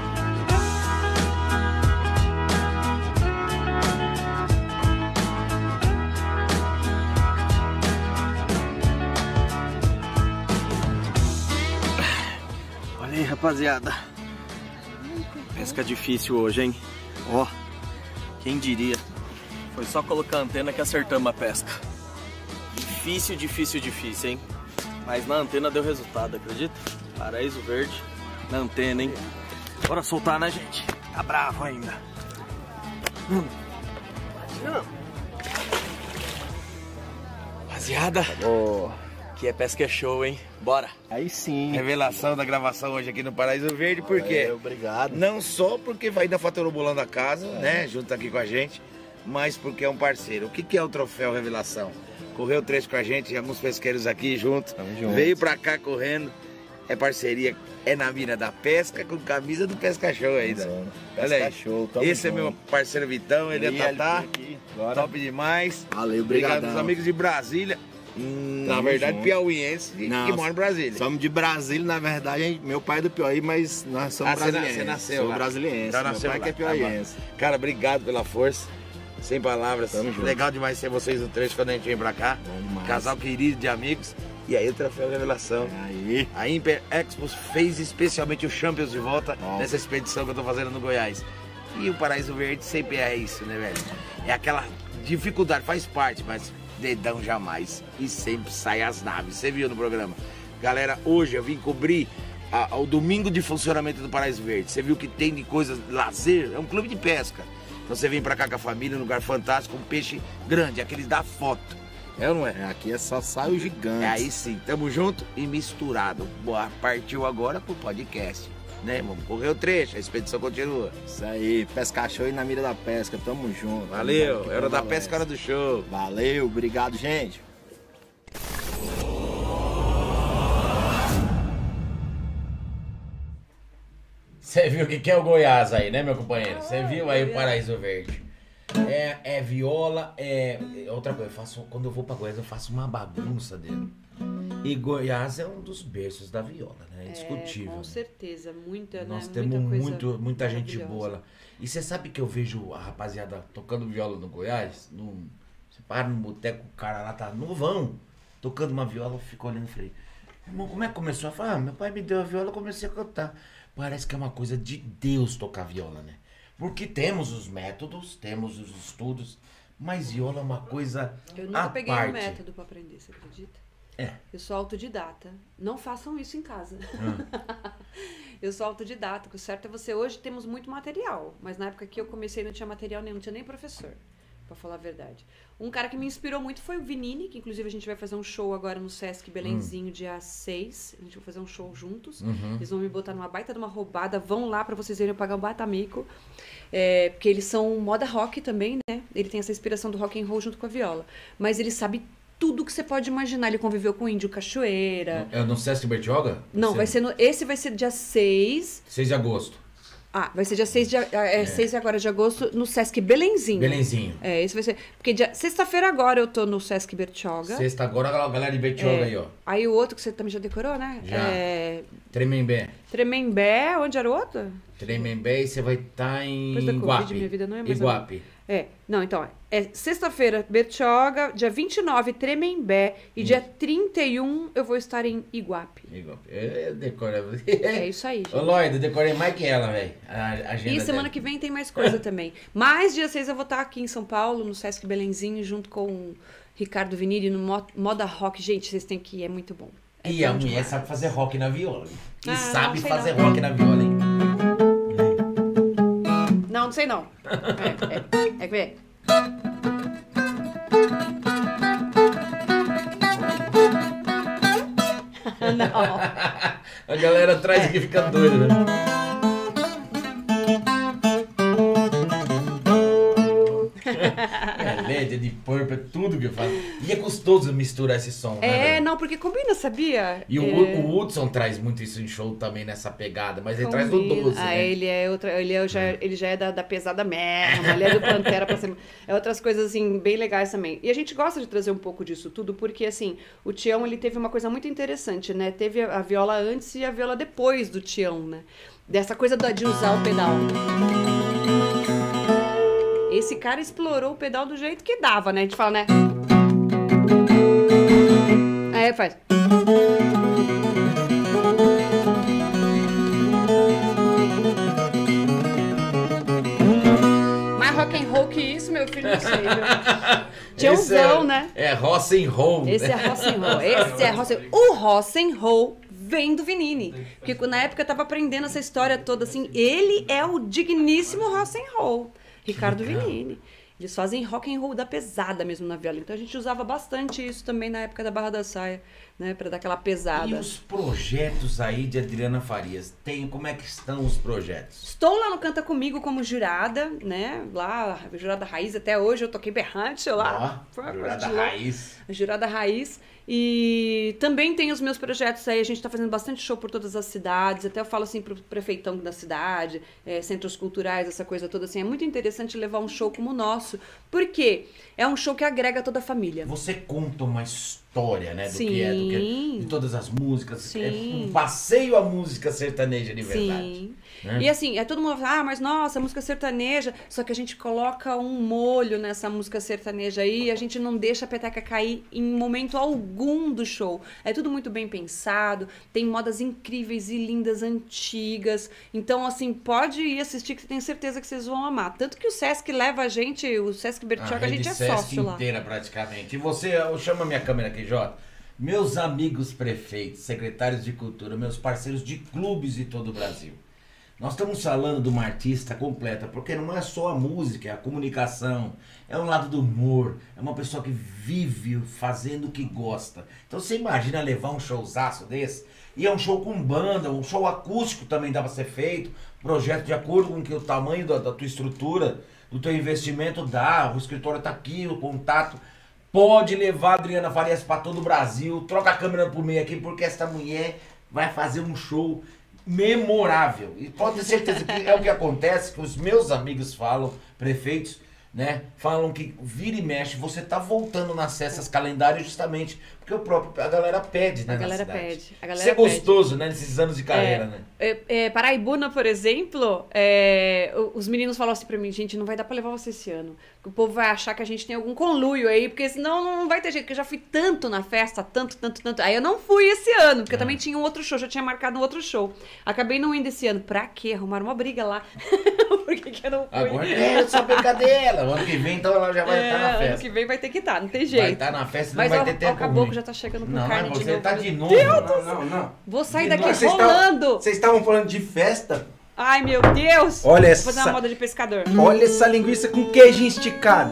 Olha aí, rapaziada. Pesca difícil hoje, hein? Ó, quem diria? Foi só colocar a antena que acertamos a pesca. Difícil, difícil, difícil, hein? Mas na antena deu resultado, acredita? Paraíso Verde na antena, hein? Bora soltar, né, gente? Tá bravo ainda. Hum. Rapaziada, oh, que é pesca é show, hein? Bora. Aí sim. Revelação da gravação hoje aqui no Paraíso Verde, por quê? É, obrigado. Não só porque vai dar faturobulando a casa, é. né? Junto aqui com a gente, mas porque é um parceiro. O que, que é o troféu Revelação? Correu o trecho com a gente, alguns pesqueiros aqui junto. junto. Veio pra cá correndo. É parceria, é na mira da pesca com camisa do Pesca Show ainda. Olha aí. Show, esse junto. É meu parceiro Vitão, ele e é Tatá. Agora. Top demais. Valeu, obrigado. obrigado. Obrigado aos amigos de Brasília. Hum, na verdade, junto. piauiense que mora em Brasília. Somos de Brasília, na verdade, gente, meu pai é do Piauí, mas nós somos ah, brasileiros. Você nasceu Sou lá. brasiliense. Já meu nasceu pai lá. que é piauiense. Tá, cara, obrigado pela força. Sem palavras. Tamo junto. Legal demais ter vocês no trecho quando a gente vem pra cá. Casal querido de amigos. E aí o troféu revelação. Aí. A Imper Expos fez especialmente o Champions de volta Nossa. nessa expedição que eu tô fazendo no Goiás. E o Paraíso Verde sempre é isso, né, velho? É aquela dificuldade, faz parte, mas dedão jamais. E sempre sai as naves. Você viu no programa? Galera, hoje eu vim cobrir a, a, o domingo de funcionamento do Paraíso Verde. Você viu que tem de coisas, lazer, é um clube de pesca. Então você vem pra cá com a família, um lugar fantástico, um peixe grande, aquele da foto. É ou não é? é aqui é só saio gigante. É aí sim, tamo junto e misturado. Boa, partiu agora pro podcast. Né? Vamos correr o trecho, a expedição continua. Isso aí, pesca show e na mira da pesca, tamo junto. Valeu, tamo hora da pesca, hora do show. Valeu, obrigado, gente. Você viu o que, que é o Goiás aí, né, meu companheiro? Você viu aí o Paraíso Verde? É, é viola, é... Outra coisa, eu faço, quando eu vou pra Goiás eu faço uma bagunça dele. E Goiás é um dos berços da viola, né? É indiscutível. É, com né? certeza, muita, Nós né? temos muita, coisa muito, muita gente boa lá. E você sabe que eu vejo a rapaziada tocando viola no Goiás? No, você para no boteco, o cara lá tá novão, tocando uma viola, eu fico olhando e falei, irmão, como é que começou? Eu falei, ah, meu pai me deu a viola, eu comecei a cantar. Parece que é uma coisa de Deus tocar viola, né? Porque temos os métodos, temos os estudos, mas viola é uma coisa Eu nunca à peguei parte. um método pra aprender, você acredita? É. Eu sou autodidata. Não façam isso em casa. Hum. Eu sou autodidata. O certo é você... Hoje temos muito material, mas na época que eu comecei não tinha material nenhum, não tinha nem professor, pra falar a verdade. Um cara que me inspirou muito foi o Vinini, que inclusive a gente vai fazer um show agora no Sesc Belenzinho, hum. dia seis. A gente vai fazer um show juntos. Uhum. Eles vão me botar numa baita de uma roubada. Vão lá pra vocês verem eu pagar um batamico. É, porque eles são moda rock também, né? Ele tem essa inspiração do rock and roll junto com a viola. Mas ele sabe tudo que você pode imaginar. Ele conviveu com índio cachoeira. É no Sesc Bertioga? Não, vai ser no, esse vai ser dia seis. seis de agosto. Ah, vai ser dia seis de, é, é. seis agora de agosto no Sesc Belenzinho. Belenzinho. É, esse vai ser. Porque dia, sexta-feira agora eu tô no Sesc Bertioga. Sexta agora a galera de Bertioga é, aí, ó. Aí o outro que você também já decorou, né? Já. É, Tremembé. Tremembé, onde era o outro? Tremembé e você vai estar tá em Depois da Iguape. Covid, minha vida não é mais Iguape. É, não, então, é sexta-feira, Bertioga, dia vinte e nove, Tremembé, e dia trinta e um eu vou estar em Iguape. Iguape. Eu decorei. É isso aí, gente. Ô, Lloyd, eu decorei mais que ela, velho. E semana dela. que vem tem mais coisa também. Mas dia seis eu vou estar aqui em São Paulo, no Sesc Belenzinho, junto com o Ricardo Viniri, no Moda Rock. Gente, vocês têm que ir, é muito bom. É e bom a mulher demais. sabe fazer rock na viola. E Ah, sabe não, fazer não. rock na viola, hein? Não, não sei não. É, é, é que ver. Não. A galera atrás aqui fica doida, né? É Led, de Purple, é tudo que eu faço. E é gostoso misturar esse som, né? É, não, porque combina, sabia? E o, é... o Hudson traz muito isso em show também, nessa pegada, mas ele traz do doze, ah, né? ele é outra, ele, é, já, ele já é da, da pesada mesmo, ele é do Pantera pra cima. É outras coisas, assim, bem legais também. E a gente gosta de trazer um pouco disso tudo, porque, assim, o Tião, ele teve uma coisa muito interessante, né? Teve a, a viola antes e a viola depois do Tião, né? Dessa coisa da, de usar o pedal. Esse cara explorou o pedal do jeito que dava, né? A gente fala, né? Aí faz. Mais rock and roll que isso, meu filho, não sei, viu? Tiãozão, é, né? É rock and roll. Esse é rock and roll. Esse é rock and roll. O rock and roll vem do Vinini. Porque na época eu tava aprendendo essa história toda, assim. Ele é o digníssimo rock and roll. Ricardo Vinini. Eles fazem rock and roll da pesada mesmo na viola. Então a gente usava bastante isso também na época da Barra da Saia. né? Pra dar aquela pesada. E os projetos aí de Adriana Farias? Tem, como é que estão os projetos? Estou lá no Canta Comigo como jurada, né? Lá, jurada raiz, até hoje eu toquei berrante lá. Ó, Foi uma jurada coisa de louco. raiz. Jurada raiz. E também tem os meus projetos aí, a gente tá fazendo bastante show por todas as cidades, até eu falo assim pro prefeitão da cidade, é, centros culturais, essa coisa toda assim, é muito interessante levar um show como o nosso, porque é um show que agrega toda a família. Você conta uma história, né, do Sim. que é, do que, de todas as músicas, Sim. é um passeio à música sertaneja de verdade. Sim. Né? E assim, é todo mundo fala, ah, mas nossa, música sertaneja, só que a gente coloca um molho nessa música sertaneja aí, a gente não deixa a peteca cair em momento algum do show. É tudo muito bem pensado, tem modas incríveis e lindas, antigas. Então, assim, pode ir assistir que eu tenho certeza que vocês vão amar. Tanto que o Sesc leva a gente, o Sesc Bertioga, a, a gente é Sesc sócio lá. inteira praticamente. E você, eu chamo a minha câmera aqui, Jota. Meus amigos prefeitos, secretários de cultura, meus parceiros de clubes de todo o Brasil. Nós estamos falando de uma artista completa, porque não é só a música, é a comunicação, é um lado do humor, é uma pessoa que vive fazendo o que gosta. Então você imagina levar um showzaço desse, e é um show com banda, um show acústico também dá pra ser feito, projeto de acordo com que o tamanho da, da tua estrutura, do teu investimento dá, o escritório tá aqui, o contato. Pode levar a Adriana Farias pra todo o Brasil, troca a câmera pro meio aqui, porque essa mulher vai fazer um show memorável. E pode ter certeza que é o que acontece, que os meus amigos falam, prefeitos, né? Falam que vira e mexe, você tá voltando nas festas calendário justamente porque o próprio, a galera pede, né? A galera na cidade. pede. A galera Isso é gostoso, pede. né? Nesses anos de carreira, é, né? É, é, Paraibuna, por exemplo, é, os meninos falam assim pra mim, gente, não vai dar pra levar você esse ano. O povo vai achar que a gente tem algum conluio aí, porque senão não vai ter jeito, porque eu já fui tanto na festa, tanto, tanto, tanto. Aí eu não fui esse ano, porque eu também tinha um outro show, já tinha marcado um outro show. Acabei não indo esse ano. Pra quê? Arrumaram uma briga lá. Por que que eu não fui? Agora é essa brincadeira. O ano que vem, então, ela já vai é, estar na festa. Ano que vem vai ter que estar, não tem jeito. Vai estar na festa, não Mas vai ó, ter tempo. Ó, o caboclo já tá chegando com não, carne mas de você novo. tá de novo. Deus Não, não, não. Vou sair De daqui novo, vocês rolando. tavam- Vocês estavam falando de festa? Ai, meu Deus. Olha Vou essa- fazer uma moda de pescador. Olha essa linguiça com queijinho esticado.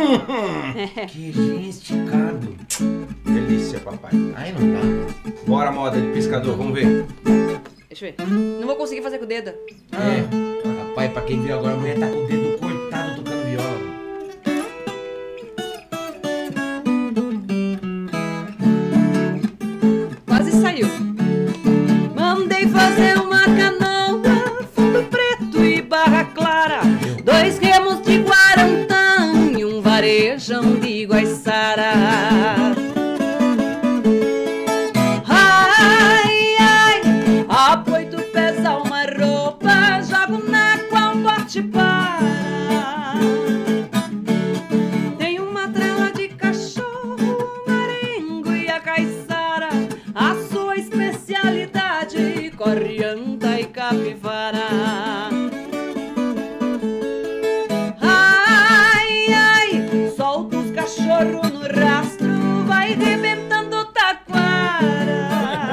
Queijinho esticado. Delícia, papai. Aí não dá. Bora, moda de pescador, vamos ver. Deixa eu ver. Não vou conseguir fazer com o dedo. É. Rapaz, pra quem viu agora, a mulher tá com o dedo cortado tocando viola. Quase saiu. Mandei fazer uma canoa, fundo preto e barra clara, dois remos de guarantã e um varejão de Guaiçara. Ai, ai, apoito pesa uma roupa, jogo na qual bote para. Tem uma trela de cachorro, marengo e a caiçara, a sua especialidade, corrianta e capivara. Ai, ai, solta os cachorros no rastro, vai rebentando taquara.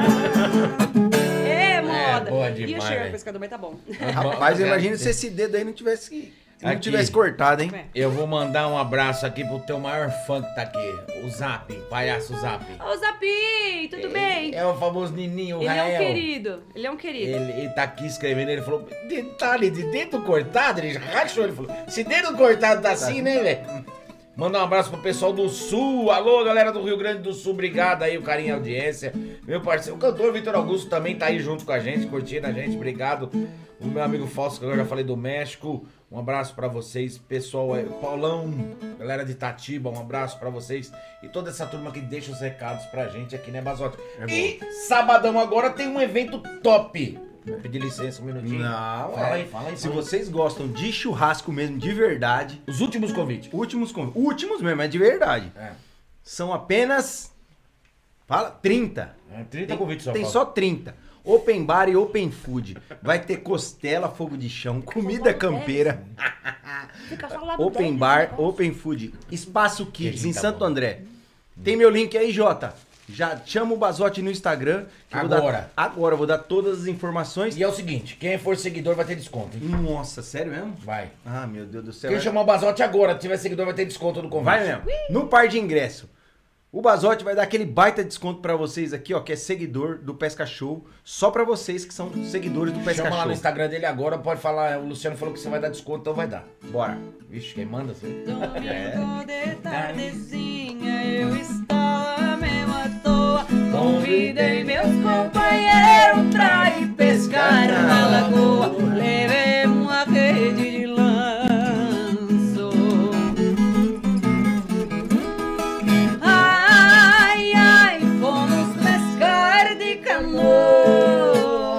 É moda. boa Ia demais, chegar o velho. pescador, mas tá bom. Rapaz, imagina se esse dedo aí não tivesse, não Aqui. tivesse cortado, hein? Eu vou mandar um abraço aqui pro teu maior fã que tá aqui, o Zap, palhaço Zap. Ô, Zapi, tudo bem? É o famoso Nininho, o Ele é Rael. um querido, ele é um querido. Ele, ele tá aqui escrevendo, ele falou, detalhe de dedo cortado, ele rachou, ele falou, esse dedo cortado tá assim, né, velho? Manda um abraço pro pessoal do Sul, alô galera do Rio Grande do Sul, obrigado aí, o carinho e a audiência. Meu parceiro, o cantor Vitor Augusto também tá aí junto com a gente, curtindo a gente, obrigado. O meu amigo Fausto, que eu já falei do México, um abraço pra vocês, pessoal, aí, Paulão, galera de Itatiba, um abraço pra vocês. E toda essa turma que deixa os recados pra gente aqui, né, Basote? E sabadão agora tem um evento top. Vou pedir licença um minutinho. Não, fala é. aí, fala aí. Se fala aí. vocês gostam de churrasco mesmo, de verdade. Os últimos convites. Últimos convites. Últimos mesmo, é de verdade. É. São apenas. Fala, trinta. É, trinta Tem- convites só. Tem Paulo. só trinta. Open bar e open food. Vai ter costela, fogo de chão, comida campeira. Fica só lá do Open dez, bar, né? open food. Espaço Kids, Queijo em tá Santo bom. André. Tem meu link aí, Jota. Já chama o Basote no Instagram. que eu vou dar- Agora. agora, eu vou dar todas as informações. E é o seguinte, quem for seguidor vai ter desconto, hein? Nossa, sério mesmo? Vai. Ah, meu Deus do céu. Quem Vai- chamar o Basote agora, tiver seguidor, vai ter desconto no convite. Vai mesmo. No par de ingresso. O Basotti vai dar aquele baita desconto pra vocês aqui, ó, que é seguidor do Pesca Show. Só pra vocês que são seguidores do Pesca Chama Show. lá no Instagram dele agora, pode falar. O Luciano falou que você vai dar desconto, então vai dar. Bora. Vixe, quem manda você? Domingo de tardezinha eu estava mesmo à toa. Convidei meus companheiros pra ir pescar na lagoa. Levei uma rede de lanço. Ai, ai, fomos pescar de canoa.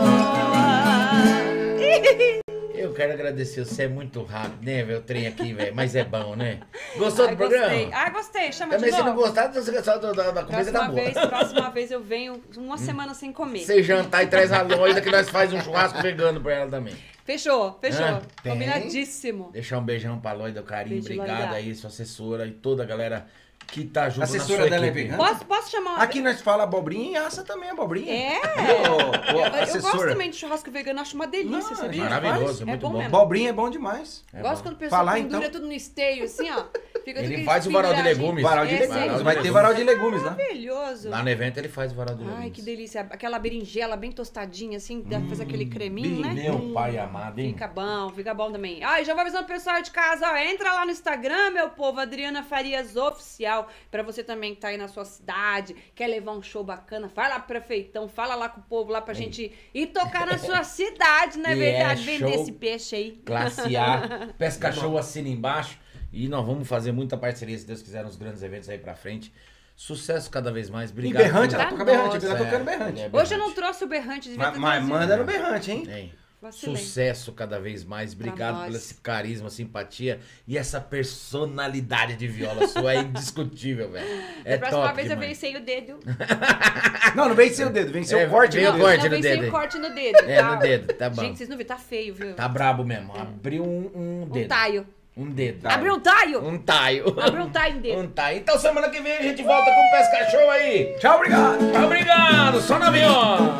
Eu quero agradecer, você é muito rápido, né, velho? O trem aqui, velho. Mas é bom, né? Gostou Ai, do programa? gostei. Ah, gostei. Chama Também de se novo. não gostar, você só da, da, da comida Próxima tá boa. vez, próxima vez eu venho uma semana sem comer. Você jantar e traz a loira que nós faz um churrasco vegano pra ela também. Fechou, fechou. Ah, tem. Combinadíssimo. Deixar um beijão pra Loida, carinho. Beijo, Obrigado Loida. aí, sua assessora e toda a galera que tá junto A assessora na sua dela é equipe. vegana? Posso, posso chamar uma... Aqui nós fala abobrinha e assa também abobrinha. É! Ô, ô, eu, eu assessora. gosto também de churrasco vegano, acho uma delícia, Não, sabia? maravilhoso, é muito bom. mesmo. Abobrinha é bom demais. É Gosto bom. quando o pessoal Falar, pendura então. tudo no esteio, assim, ó. Fica Ele tudo faz o varal de penduradinho. legumes. Varal de Esse legumes. aí. Vai ter varal de legumes lá. Maravilhoso. Lá no evento ele faz o varal de legumes. Ai, que delícia. Aquela berinjela bem tostadinha, assim, dá pra fazer aquele creminho, né? Meu Hum, pai amado, hein? Fica bom, fica bom também. Ai, já vou avisando o pessoal de casa, ó, entra lá no Instagram, meu povo, Adriana Farias Oficial, pra você também que tá aí na sua cidade, quer levar um show bacana, fala lá pro prefeitão, fala lá com o povo lá pra Ei. gente ir tocar na sua cidade, não é E verdade? é Vender show esse peixe aí. Classe A, Pesca Show assina embaixo. E nós vamos fazer muita parceria, se Deus quiser, nos grandes eventos aí pra frente. Sucesso cada vez mais. Obrigado. E berrante, por- ela toca berrante, Nossa. ela tá tocando É, berrante. é Hoje eu não trouxe o berrante, devia Mas, ter mas trazido. manda no berrante, hein? Hein? Vacilei. Sucesso cada vez mais. Obrigado nós. pelo esse carisma, simpatia e essa personalidade de viola sua é indiscutível, velho. É Da próxima top vez eu demais. venho sem o dedo. Não, não vem sem o dedo, vem sem É, o corte vem no o dedo. corte não, no vem dedo sem aí. o corte no dedo. É, tá? no dedo, tá bom. Gente, vocês não viram, tá feio, viu? Tá brabo mesmo. Abriu um, um dedo. Um taio. Um dedo. Abriu um taio? Um taio. Abriu um taio em dedo. Um taio. Então semana que vem a gente volta com o Pesca Show aí. Tchau, obrigado. Tchau, obrigado. Só na viola.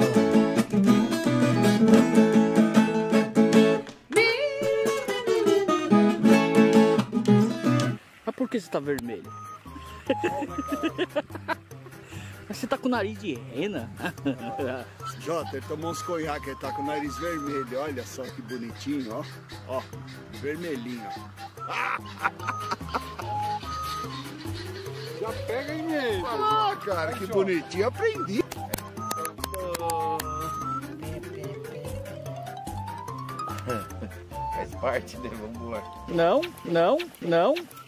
Mas por que você tá vermelho? Mas você tá com o nariz de rena? Jota, ele tomou uns conhaque, ele tá com o nariz vermelho. Olha só que bonitinho, ó. Ó, vermelhinho. Já pega em mim. Ah, cara, que bonitinho. Aprendi. Faz parte, né? Vamos embora. Não, não, não.